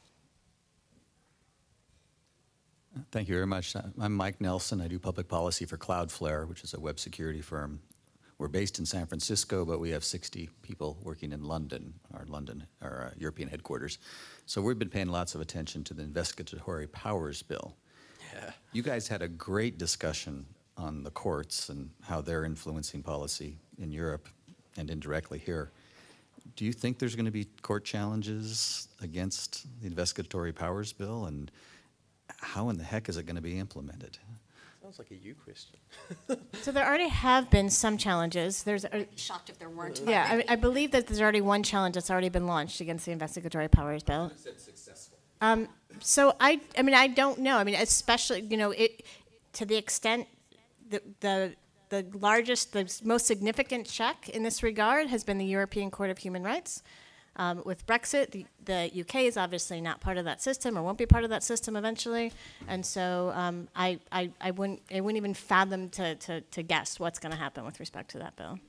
Thank you very much. I'm Mike Nelson. I do public policy for Cloudflare, which is a web security firm. We're based in San Francisco, but we have sixty people working in London, our London, our uh, European headquarters. So we've been paying lots of attention to the investigatory powers bill. Yeah. You guys had a great discussion on the courts and how they're influencing policy in Europe and indirectly here. Do you think there's going to be court challenges against the investigatory powers bill, and how in the heck is it going to be implemented? Sounds like a you question. So there already have been some challenges. There's a, Shocked if there weren't. yeah, I, I believe that there's already one challenge that's already been launched against the investigatory powers bill. Um, so I, I mean, I don't know. I mean, especially, you know, it to the extent the the the largest, the most significant check in this regard has been the European Court of Human Rights. Um, with Brexit, the, the U K is obviously not part of that system, or won't be part of that system eventually, and so um, I, I, I wouldn't, I wouldn't even fathom to, to, to guess what's going to happen with respect to that bill.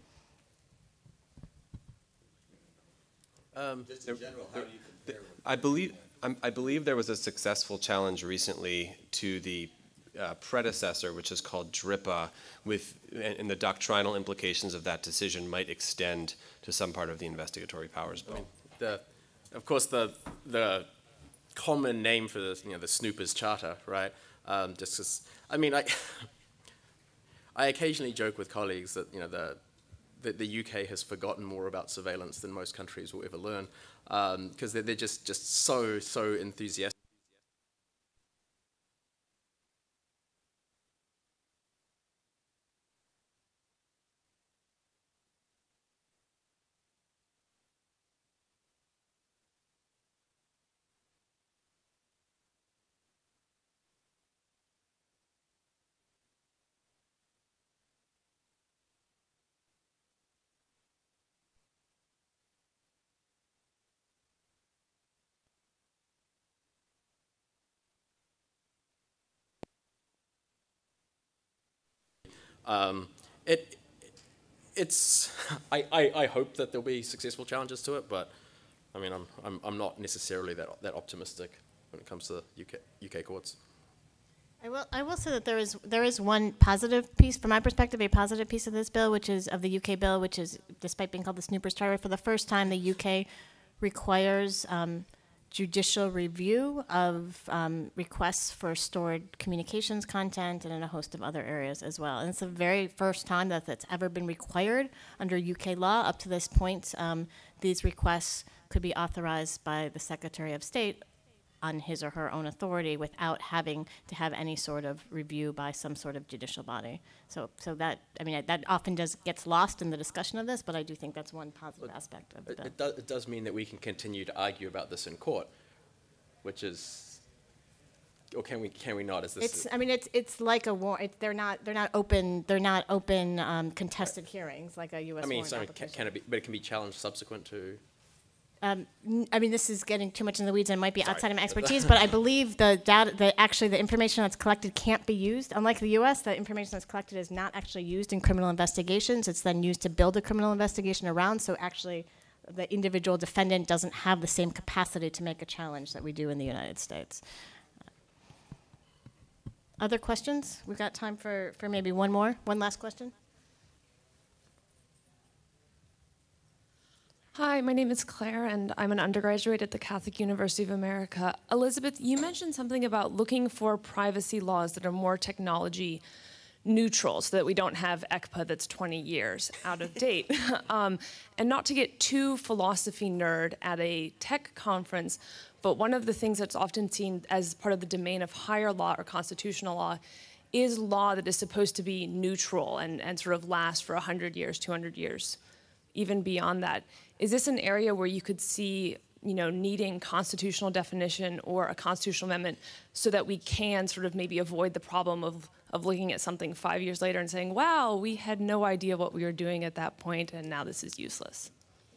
Um, Just in general, how do you compare? I believe, I'm, I believe there was a successful challenge recently to the uh, predecessor, which is called DRIPA, with, and the doctrinal implications of that decision might extend to some part of the investigatory powers bill. I mean, the, of course, the the common name for this, you know, the Snoopers Charter, right? Um, just as, I mean, I I occasionally joke with colleagues that you know the the, the U K has forgotten more about surveillance than most countries will ever learn, because um, they're, they're just just so so enthusiastic. Um, it it's, I, I, I hope that there'll be successful challenges to it, but I mean, I'm, I'm, I'm not necessarily that, that optimistic when it comes to U K, U K courts. I will, I will say that there is there is one positive piece, from my perspective, a positive piece of this bill, which is of the U K bill, which is, despite being called the Snoopers Charter, for the first time the U K requires um, judicial review of um, requests for stored communications content and in a host of other areas as well. And it's the very first time that that's ever been required under U K law. Up to this point, um, these requests could be authorized by the Secretary of State on his or her own authority without having to have any sort of review by some sort of judicial body. So, so that, I mean, that often does gets lost in the discussion of this, but I do think that's one positive But aspect of the It, bill. it, does, it does mean that we can continue to argue about this in court, which is, or can we, can we not? Is this? It's, I mean, it's it's like a war. It, they're not they're not open they're not open um, contested hearings like a U S I mean, warrant so can, application. can it be, but it can be challenged subsequent to. Um, n- I mean, this is getting too much in the weeds and might be Sorry. outside of my expertise, but I believe the data, the actually the information that's collected can't be used. Unlike the U S, the information that's collected is not actually used in criminal investigations. It's then used to build a criminal investigation around. So actually, the individual defendant doesn't have the same capacity to make a challenge that we do in the United States. Other questions? We've got time for, for maybe one more, one last question. Hi, my name is Claire, and I'm an undergraduate at the Catholic University of America. Elizabeth, you mentioned something about looking for privacy laws that are more technology neutral so that we don't have E C P A that's twenty years out of date. um, and not to get too philosophy nerd at a tech conference, but one of the things that's often seen as part of the domain of higher law or constitutional law is law that is supposed to be neutral and, and sort of last for one hundred years, two hundred years, even beyond that. Is this an area where you could see, you know, needing constitutional definition or a constitutional amendment so that we can sort of maybe avoid the problem of, of looking at something five years later and saying, wow, we had no idea what we were doing at that point, and now this is useless?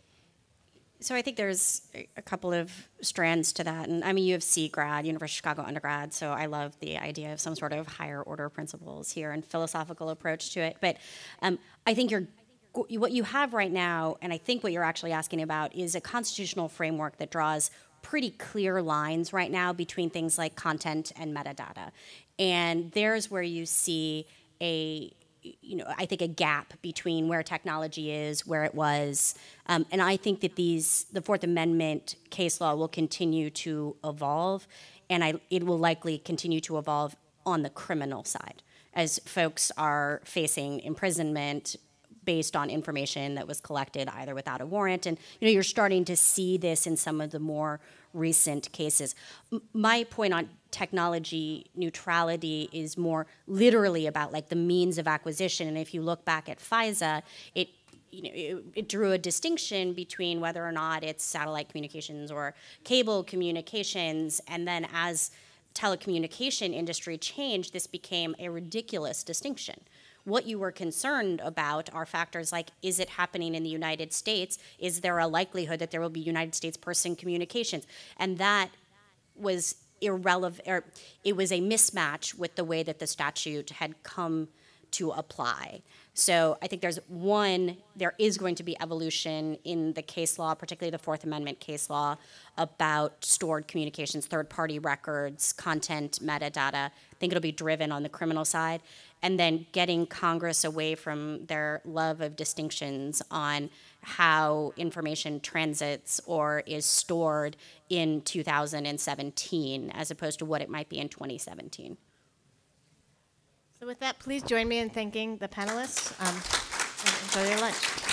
So I think there's a couple of strands to that. And I mean, U of C grad, University of Chicago undergrad, so I love the idea of some sort of higher order principles here and philosophical approach to it. But um, I think you're what you have right now, and I think what you're actually asking about, is a constitutional framework that draws pretty clear lines right now between things like content and metadata. And there's where you see a, you know, I think a gap between where technology is, where it was. Um, and I think that these, the Fourth Amendment case law will continue to evolve, and I, it will likely continue to evolve on the criminal side as folks are facing imprisonment based on information that was collected either without a warrant. And you know, you're starting to see this in some of the more recent cases. M- my point on technology neutrality is more literally about like the means of acquisition. And if you look back at FISA, it you know, it, it drew a distinction between whether or not it's satellite communications or cable communications. And then as telecommunication industry changed, this became a ridiculous distinction. What you were concerned about are factors like, is it happening in the United States? Is there a likelihood that there will be United States person communications? And that was irrelevant, or it was a mismatch with the way that the statute had come to apply. So I think there's one, there is going to be evolution in the case law, particularly the Fourth Amendment case law, about stored communications, third-party records, content, metadata. I think it'll be driven on the criminal side. And then getting Congress away from their love of distinctions on how information transits or is stored in two thousand seventeen as opposed to what it might be in twenty seventeen. So with that, please join me in thanking the panelists um, and enjoy your lunch.